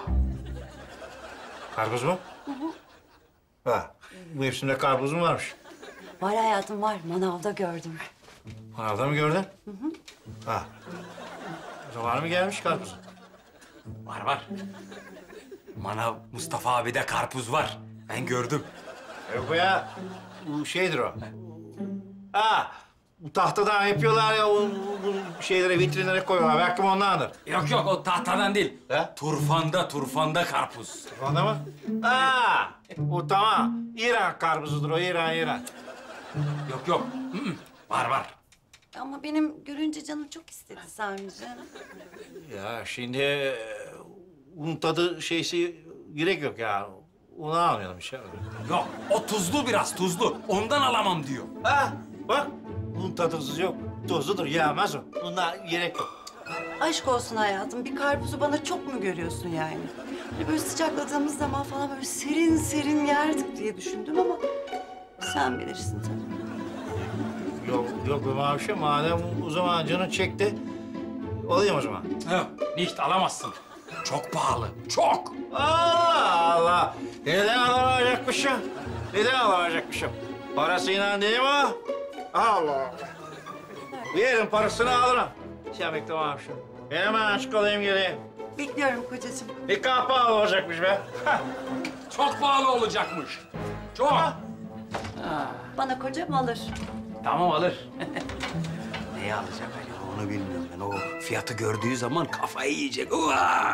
Karpuz mu? Hı hı. Ha, bu hepsinde karpuz mu varmış? Var hayatım var, manavda gördüm. Manavda mı gördün? Hı hı. Ha. Zamanı mı gelmiş karpuz? Var var. Manav Mustafa abi de karpuz var. Ben gördüm. Yok ya. bu şeydir o. Ha, bu tahtadan yapıyorlar ya, o, bu şeylere, vitrinlere koyuyorlar. Belki ondandır. Yok yok, o tahtadan değil. He? Turfanda, turfanda karpuz. Turfanda mı? Ha, o tamam. İran karpuzudur o, İran, İran. Yok yok, var var. Ama benim görünce canım çok istedi Sami'ciğim. Ya şimdi e, un tadı şeysi gerek yok ya. Onu almayalım işte. Yok, o tuzlu biraz, tuzlu. Ondan alamam diyor. Ha, bak. Un tadınsız yok. Tuzludur, yağmaz o. Bundan gerek yok. Aşk olsun hayatım. Bir karpuzu bana çok mu görüyorsun yani? Hani böyle sıcakladığımız zaman falan böyle serin serin yerdik diye düşündüm ama sen bilirsin tabii. Yok, yok be Mavişe. Madem o zaman canın çekti, olayım o zaman. Yok, nicht alamazsın. Çok pahalı, çok. Allah Allah! Neden alamayacakmışım? Neden alamayacakmışım? Parasıyla değil mi o? Allah Allah! Verin parasını alırım. Sen bekle Mavişe. Ben hemen çıkalayım geleyim. Bekliyorum kocacığım. Bir kahve pahalı olacakmış be. Çok pahalı olacakmış. Çok. Bana kocam alır. Tamam alır. Neyi alacak acaba onu bilmiyorum ben. O fiyatı gördüğü zaman kafayı yiyecek. Uaa!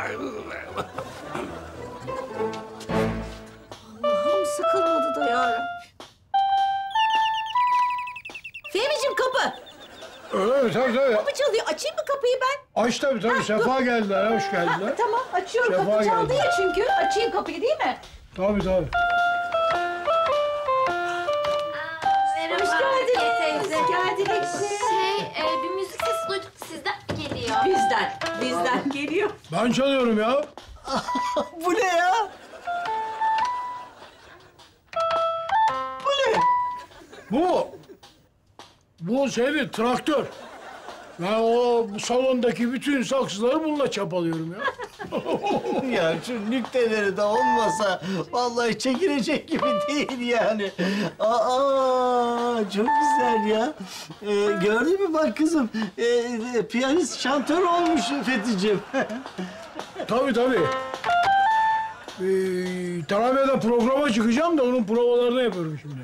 Allah'ım sıkılmadı da yarabbim. Fehmi'cim kapı. Evet, tabii tabii. Kapı çalıyor. Açayım mı kapıyı ben? Aç tabii tabii. Ha, Sefa dur. geldiler, hoş geldiler. Tamam açıyorum. Sefa Kapı çaldı geldi. ya çünkü. Açayım kapıyı değil mi? Tabii tabii. Merhaba. Hoş geldiniz. Teyze. Geldiniz. Şey, e, bir müzik sesi duyduk sizden geliyor. Bizden. Bizden geliyor. Ben çalıyorum ya. Bu ne ya? Bu ne? Bu, bu şeydi, traktör. Ben o salondaki bütün saksıları bununla çapalıyorum ya. Ya şu nükteleri de olmasa vallahi çekilecek gibi değil yani. Aa, çok güzel ya. Ee, gördün mü bak kızım, ee, piyanist şantör olmuş Fethi'cim. Tabii tabii. Ee, Tarabya'da programa çıkacağım da onun provalarını yapıyorum şimdi.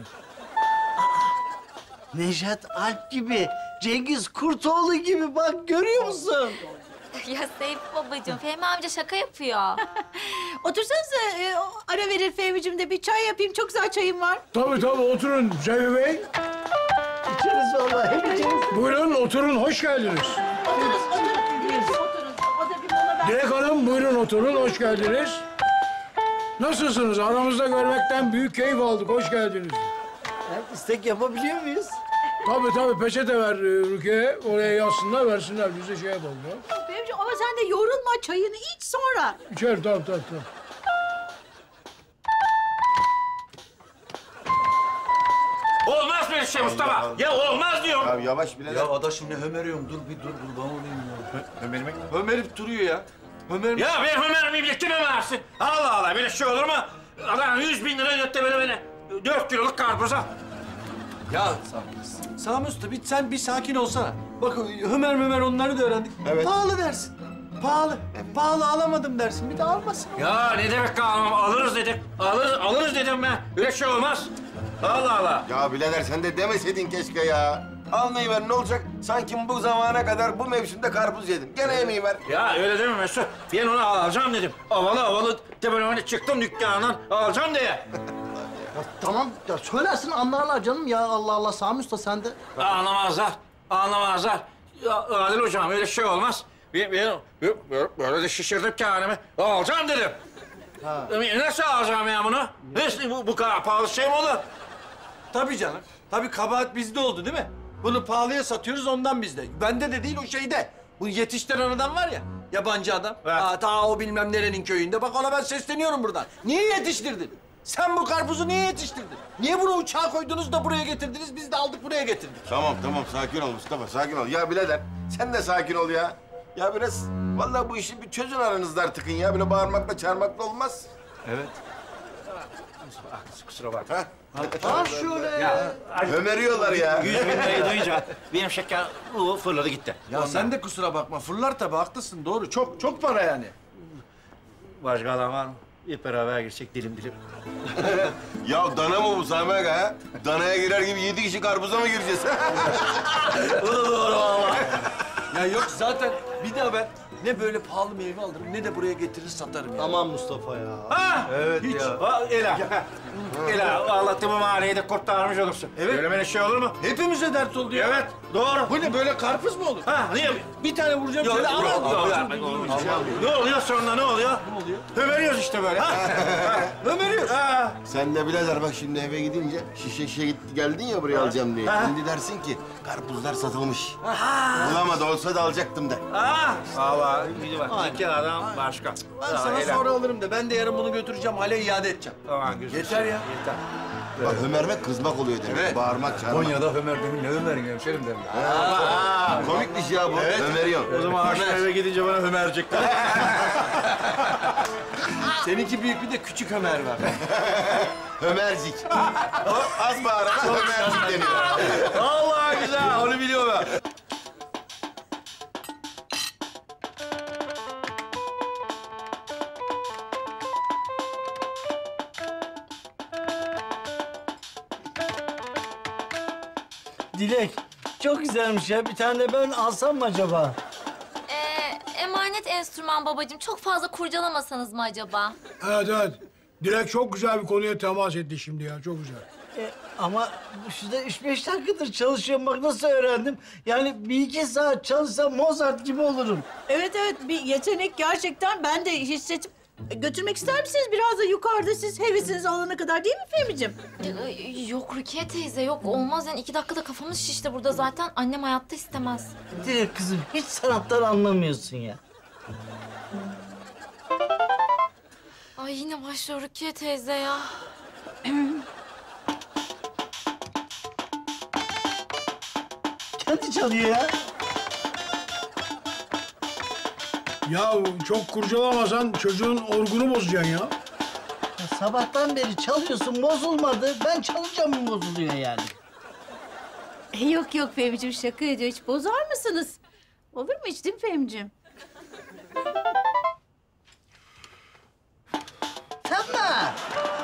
Nejat Alp gibi, Cengiz Kurtoğlu gibi bak görüyor musun? Ya Seyfi babacığım, Fehmi amca şaka yapıyor. Otursanıza e, ara verir Fehmi'cim de bir çay yapayım. Çok güzel çayım var. Tabii tabii, oturun Seyfi Bey. İçeriz vallahi, hep içeriz. Buyurun oturun, hoş geldiniz. Oturun, oturun. Dilekçim oturun. O da bir mola ver. Dilek Hanım buyurun oturun, hoş geldiniz. Nasılsınız? Aramızda görmekten büyük keyif aldık, hoş geldiniz. Ya, istek yapabiliyor muyuz? Tabii tabii, peçete ver e, Rukiye'ye. Oraya yazsınlar, versinler. Biz de şey yapalım ya. Fehmi'cim ama sen de yorulma. Çayını iç sonra. İçer, tabii tabii tabii. Olmaz böyle şey Mustafa. Ya olmaz diyorum. Ya yavaş bile. Ya adaşım ne hömeriyorum? Dur bir dur kurban olayım ya. Ömer'im mi? Hömerip duruyor ya. Hömerim. Ya ben Ömer miyim? Kim Ömer'sin? Allah Allah, böyle şey olur mu? Adam yüz bin lira götte böyle böyle. Dört kiloluk karpuza. Ya Sami Usta bir, sen bir sakin olsana. Bak Hömer Hömer onları da öğrendik. Evet. Pahalı dersin. Pahalı. Pahalı alamadım dersin. Bir de almasın. Ya ne demek kalmam? Alırız dedik. Alırız, alırız dedim ben. Öyle şey olmaz. Allah Allah. Ya birader sen de demeseydin keşke ya. Almayı ver ne olacak? Sanki bu zamana kadar bu mevsimde karpuz yedin. Gene yemeği ver. Ya öyle deme Mesut. Ben onu alacağım dedim. Havalı havalı de böyle hani çıktım dükkandan alacağım diye. Tamam ya söylersin anlarlar canım ya Allah Allah Sami Usta sen de. Anlamazlar. Anlamazlar. Ya, Adil hocam öyle şey olmaz. Ben, ben, ben böyle de şişirdim kendimi. Alacağım dedim. Ha. Nasıl alacağım ya bunu? Nasıl bu, bu kadar pahalı şey mi olur? Tabii canım. Tabii kabahat bizde oldu değil mi? Bunu pahalıya satıyoruz ondan bizde. Bende de değil o şeyde. Bu yetiştiren adam var ya, yabancı adam. Aa, ta o bilmem nerenin köyünde. Bak ona ben sesleniyorum buradan. Niye yetiştirdin? Sen bu karpuzu niye yetiştirdin? Niye bunu uçağa koydunuz da buraya getirdiniz? Biz de aldık buraya getirdik. Tamam tamam sakin ol Mustafa sakin ol. Ya birader sen de sakin ol ya. Ya biraz vallahi bu işi bir çözün aranızda artık ya. Böyle bağırmakla çağırmakla olmaz. Evet. Kusura bakma. Ha şöyle. Ya, Ömeriyorlar ya. Yüz bin lirayı duyunca benim şeker o fırladı gitti. Ya Ondan. sen de kusura bakma. Fırlar tabii haklısın doğru. Çok çok para yani. Başka adam var mı? Hep beraber girsek dilim dilim. Ya dana mı bu Sami Aga ha? Danaya girer gibi yedi kişi karpuza mı gireceğiz? O da doğru valla. Ya yok zaten bir daha ben ne böyle pahalı meyve alırım ne de buraya getirir satarım ya. Aman Mustafa ya. Ha? Evet Hiç. ya. Ha, Ela. Ela, vallahi bu mahalleyi de kurtarmış olursun. Evet. Böyle böyle şey olur mu? Hepimize dert oldu ya. Evet, doğru. Bu ne böyle karpuz mu olur? Ha, niye? Bir tane vuracağım Yok, şöyle yok, ama. yok, yok, yok. Ne oluyor sonra ne oluyor? Ne oluyor? Hömeriyoruz işte böyle. Ha? Ömeriyoruz. Ha. Sen de birader bak şimdi eve gidince şişe şişe gitti geldin ya buraya alacağım diye. Ha. Şimdi dersin ki karpuzlar satılmış. Bulamadı olsa da alacaktım de. Ha. Vallahi bir bak. İki adam başka. Ben sana Ela. sonra alırım de. Ben de yarın bunu götüreceğim. Hale iade edeceğim. Tamam, güzel. Yeter ya. Yeter. Bak hömermek kızmak oluyor demek. Evet. Bağırmak, çağırmak. Konya'da Ömer demin ne Ömer'in hemşerim derim. Ha, komikmiş ya bu. Evet. Hömeriyon. O zaman akşam eve gidince bana hömercekler. Seninki büyük bir de küçük Ömer var. Hömercik. O az bağıran hömercik deniyor. Allah güzel, onu biliyorum ben. Dilek, çok güzelmiş ya. Bir tane de ben alsam mı acaba? Ee, emanet enstrüman babacığım. Çok fazla kurcalamasanız mı acaba? Evet evet. Dilek çok güzel bir konuya temas etti şimdi ya. Çok güzel. E, ama şurada üç beş dakikadır çalışıyorum. Bak nasıl öğrendim. Yani bir iki saat çalışsam Mozart gibi olurum. Evet evet bir yetenek gerçekten ben de hissettim. Götürmek ister misiniz biraz da yukarıda siz hevesinizi alana kadar değil mi Fehmi'ciğim? Ee, Yok Rukiye teyze yok olmaz yani iki dakikada kafamız şişti burada zaten annem hayatta istemez. Dilek kızım hiç sanattan anlamıyorsun ya. Ay yine başlıyor Rukiye teyze ya. Kendi çalıyor ya. Ya çok kurcalamasan çocuğun orgunu bozacaksın ya. Ya sabahtan beri çalıyorsun bozulmadı. Ben çalacağım mı bozuluyor yani? Yok yok Fehmi'ciğim şaka ediyor. Hiç bozar mısınız? Olur mu hiç değil mi Fehmi'ciğim? Tamam.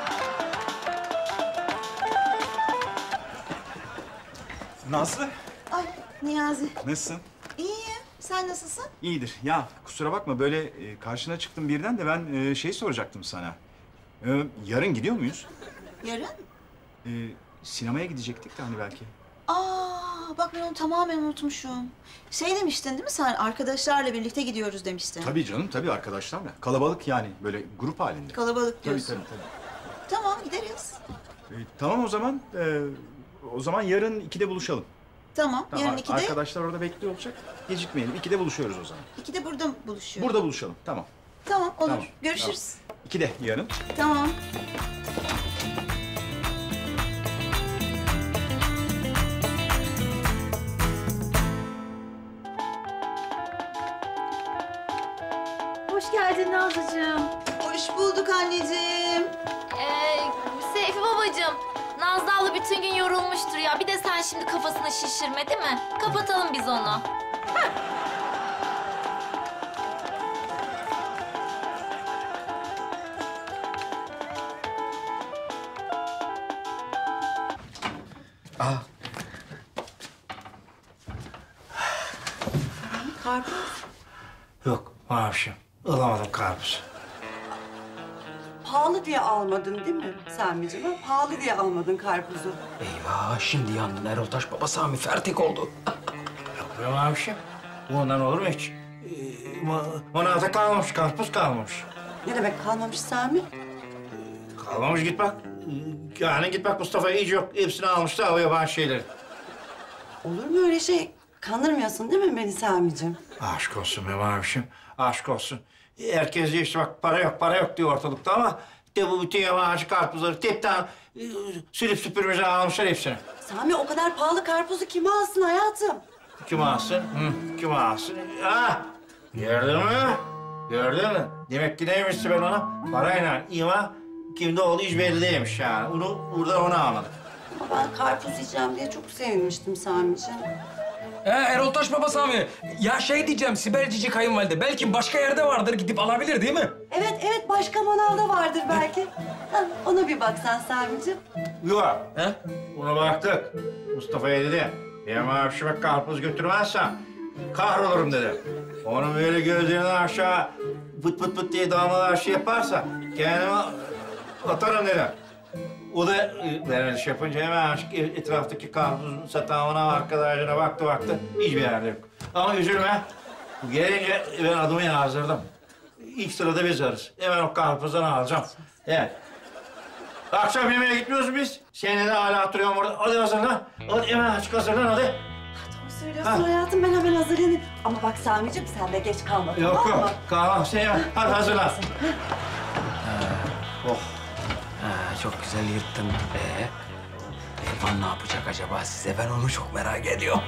Nazlı, Ay Niyazi. nasılsın? İyiyim. Sen nasılsın? İyidir. Ya kusura bakma böyle e, karşına çıktım birden de ben e, şey soracaktım sana. E, yarın gidiyor muyuz? Yarın? E, sinemaya gidecektik de hani belki. Aa bak ben onu tamamen unutmuşum. Şey demiştin değil mi sen? Arkadaşlarla birlikte gidiyoruz demiştin. Tabii canım, tabii arkadaşlarla. Kalabalık yani böyle grup halinde. Kalabalık Tabii diyorsun. tabii tabii. Tamam gideriz. E, tamam o zaman. E, o zaman yarın ikide buluşalım. Tamam, Tamam, yarın ikide. Arkadaşlar orada bekliyor olacak. Gecikmeyelim. İkide buluşuyoruz o zaman. İkide burada buluşuyoruz. Burada buluşalım. Tamam. Tamam olur. Tamam, Görüşürüz. İkide yarın. Tamam. Hoş geldin Nazlıcığım. Hoş bulduk anneciğim. Ee, Seyfi babacığım, Nazlı abla bütün gün yorulmuştur ya. Bir de sen şimdi kafasını şişirme değil mi? Kapatalım biz onu. Karpuz. Yok, mavişim. Alamadım karpuz. Pahalı diye almadın değil mi Sami'ciğim? Ha? Pahalı diye almadın karpuzu. Eyvah şimdi yandın Erol Taş Baba Sami fertik oldu. Yok be mavişim. Bundan olur mu hiç? Ee, ma- manavda kalmamış, karpuz kalmamış. Ne demek kalmamış Sami? Kalmamış git bak. Yani git bak Mustafa iyice yok. Hepsini almış da o yabancı şeyleri. Olur mu öyle şey? Kandırmıyorsun değil mi beni Sami'ciğim? Aşk olsun be mavişim. Aşk olsun. Herkes diyor işte bak para yok, para yok diyor ortalıkta ama de bu bütün yabancı karpuzları tepten e, sürüp süpürmüşler almışlar hepsini. Sami o kadar pahalı karpuzu kime alsın hayatım? Kim alsın? Hı, kim alsın? Ha! Gördün mü? Gördün mü? Demek ki neymişti ben ona? Parayla ima kimde olduğu hiç belli değilmiş yani. Onu burada onu anladım. Ama ben karpuz yiyeceğim diye çok sevinmiştim Sami'ciğim. Ee, Erol Taş Baba Sami, ya şey diyeceğim Sibel Cici kayınvalide, belki başka yerde vardır gidip alabilir değil mi? Evet evet başka manavda vardır belki. Ona bir baksan Sami'ciğim. Yok. He? Ona baktık. Mustafa'ya dedi. Benim aşıma karpuz götürmezsem kahrolurum dedi. Onun böyle gözlerini aşağı pıt pıt pıt diye damlalar şey yaparsa kendimi atarım dedi. O da e, ben öyle şey yapınca hemen aşık etraftaki karpuz satamına arkadaşına baktı baktı. Hiçbir yerde yok. Ama üzülme. Gelince ben adımı yazdırdım. İlk sırada biz varız. Hemen o karpuzdan alacağım. Evet. Akşam yemeğe gitmiyoruz biz. Seninle de hala oturuyorum orada. Hadi hazırlan. Hadi hemen açık hazırlan hadi. Doğru söylüyorsun hayatım, ben hemen hazırlanayım. Ama bak Sami'ciğim sen de geç kalma. Yok tamam yok. mı? Kahvaltı şey hemen. Hadi hazırlan. Oh. Ha, çok güzel yırttın. Ee, Elvan ne yapacak acaba size? Ben onu çok merak ediyorum.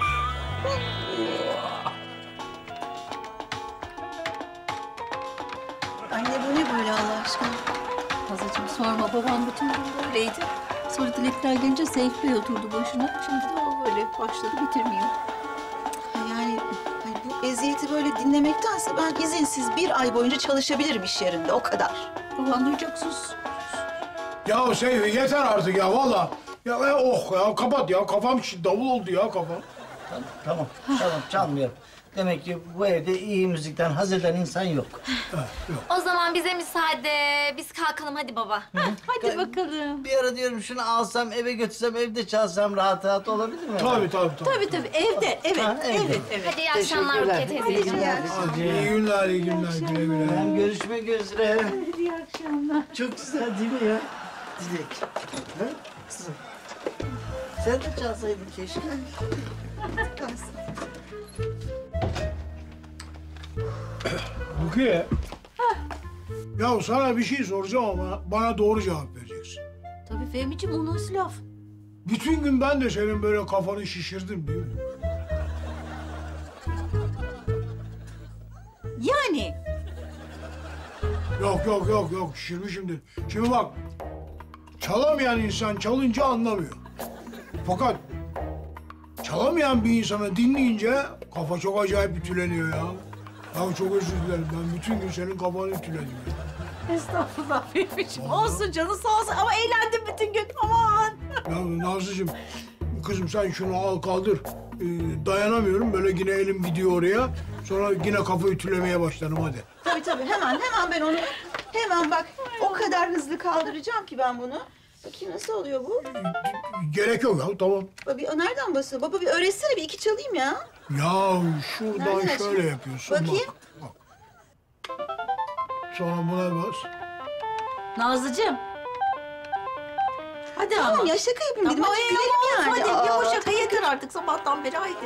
Anne bu ne böyle Allah aşkına? Hazırcığım sorma, babam bütün gün böyleydi. Sonra dilekler gelince Seyf Bey oturdu başına. Şimdi de o böyle başladı, bitirmiyor. Yani ay bu eziyeti böyle dinlemektense ben izinsiz bir ay boyunca çalışabilirim iş yerinde, o kadar. Baban duyacak, sus. Ya Seyfi yeter artık ya vallahi. Ya e, oh ya kapat ya kafam şi- davul oldu ya kafam. Tamam, tamam, tamam çalmıyorum. Demek ki bu evde iyi müzikten haz eden insan yok. O zaman bize müsaade. Biz kalkalım hadi baba. Hadi bakalım. Bir ara diyorum şunu alsam eve götürsem evde çalsam rahat rahat olabilir mi? Tabii tabii tabii. Tabii tabii, evde, evet, Ha, evde. evet, evet. Hadi iyi akşamlar Rukiye teyzeciğim. Hadi iyi günler, iyi günler. Güle güle. Ben görüşmek üzere. İyi akşamlar. Çok güzel değil mi ya? Dilek. Ha? Kızım. Sen de çalsaydın keşke. Rukiye. Ya sana bir şey soracağım ama bana doğru cevap vereceksin. Tabii Fehmi'ciğim, o nasıl laf? Bütün gün ben de senin böyle kafanı şişirdim değil mi? Yani? Yok yok yok yok şişirmişimdir. Şimdi bak çalamayan insan çalınca anlamıyor. Fakat çalamayan bir insanı dinleyince kafa çok acayip ütüleniyor ya. Ya çok özür dilerim ben bütün gün senin kafanı ütüledim ya. Estağfurullah Fehmi'ciğim. Olsun canı sağ olsun ama eğlendim bütün gün. Aman. Ya Nazlıcığım kızım sen şunu al kaldır. Ee, dayanamıyorum böyle yine elim gidiyor oraya. Sonra yine kafa ütülemeye başlarım hadi. Tabii tabii, hemen hemen ben onu, hemen bak o kadar hızlı kaldıracağım ki ben bunu. Bakayım nasıl oluyor bu? Gerek yok ya tamam. Baba bir, nereden basıyor? Baba bir öğretsene, bir iki çalayım ya. Ya şuradan Nereden şöyle açayım? yapıyorsun Bakayım. bak. bak. Sonra buna bas. Nazlıcığım. Hadi Tamam ama. ya, şaka yapayım dedim. Tamam, Hadi ee, gülelim ama yani. Hadi ya, Aa, o şaka tabii, yeter tabii. artık sabahtan beri, haydi.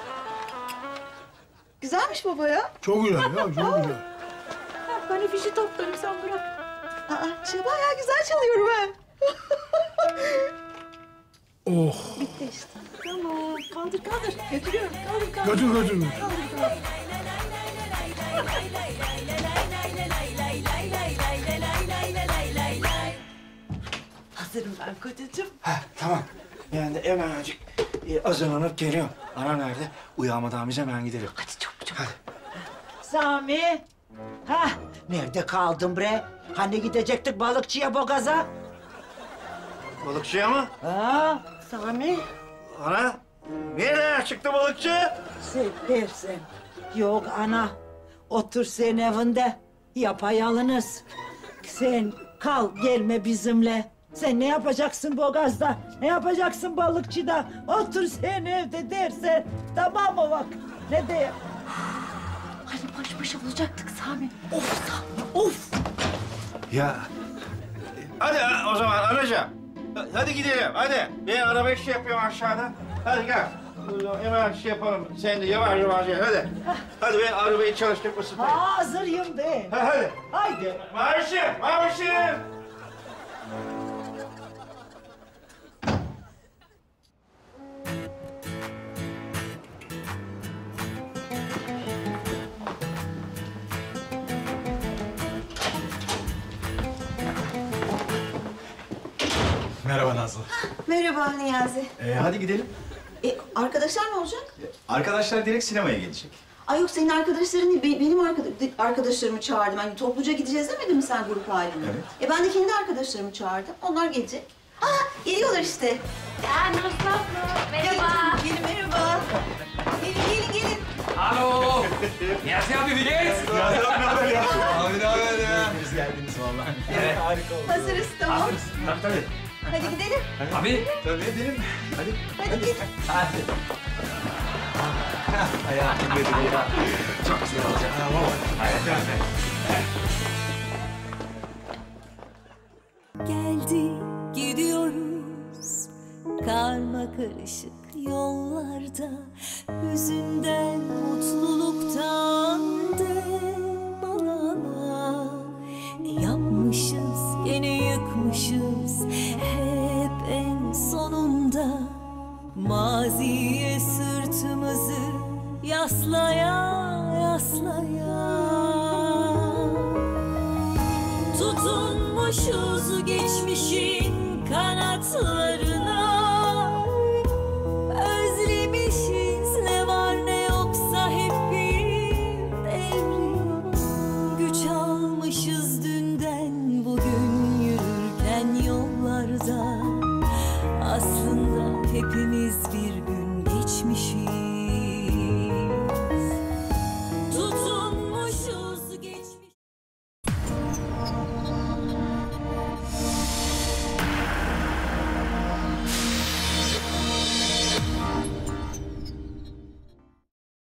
Güzelmiş baba ya. Çok güzel ya çok güzel. Ben fişi toplarım, sen bırak. Aa, şey bayağı güzel çalıyorum ben. Oh. Bitti işte. Tamam, kaldır kaldır. Götürüyorum, kaldır kaldır. Götür götür. götür. Kaldır kaldır. Hazırım ben kocacığım. Ha, tamam. Yani de hemencik e, hazırlanıp geliyorum. Ana nerede? Uyanmadan biz hemen gidelim. Hadi çabuk çabuk. Hadi. Sami. Hah, nerede kaldın bre? Hani gidecektik balıkçıya bogaza? Balıkçıya mı? Ha, Sami. Ana, nereden çıktı balıkçı? Sen dersen. Yok ana, otur sen evinde. Yapayalnız. Sen kal, gelme bizimle. Sen ne yapacaksın Bogaz'da? Ne yapacaksın balıkçıda? Otur sen evde dersen. Tamam mı bak? Ne diyeyim? Hani baş başa bulacaktık Sami. Of Sami, of. Ya, hadi o zaman anacığım. Hadi gidelim, hadi. Ben araba şey yapıyorum aşağıda. Hadi gel. Hemen şey yapalım. Sen de yavaş yavaş gel, hadi. Hadi ben arabayı çalıştırıp ısıtayım. Hazırım ben. Ha, hadi. Haydi. Mavişim, mavişim. Merhaba Nazlı. Merhaba Niyazi. Ee, hadi gidelim. E, arkadaşlar ne olacak? Arkadaşlar direkt sinemaya gelecek. Ay yok senin arkadaşların değil, be- benim arkada- arkadaşlarımı çağırdım. Hani topluca gideceğiz demedin mi sen grup halinde? Evet. E ben de kendi arkadaşlarımı çağırdım. Onlar gelecek. Aa geliyorlar işte. Ya Nazlı abla, merhaba. Gelin, gelin merhaba. Gelin, gelin, gelin. Hallo. Niyazi abi, wie geht's? Niyazi abi ne haber ya? Abi ne haber ya? Biz geldiniz vallahi. Evet. Harika oldu. Hazırız, tamam. Hazırız. Tabii tabii. Hadi gidelim. Abi. Tabii gidelim. Hadi. Hadi git. Hadi. Hayatım benim ya. Çok güzel olacak. Geldi gidiyoruz karma karışık yollarda, hüzünden mutluluktan dem alana. Ne yapmışız gene yıkmışız hep en sonunda, maziye sırtımızı yaslaya yaslaya. Tutunmuşuz geçmişin kanatlarına,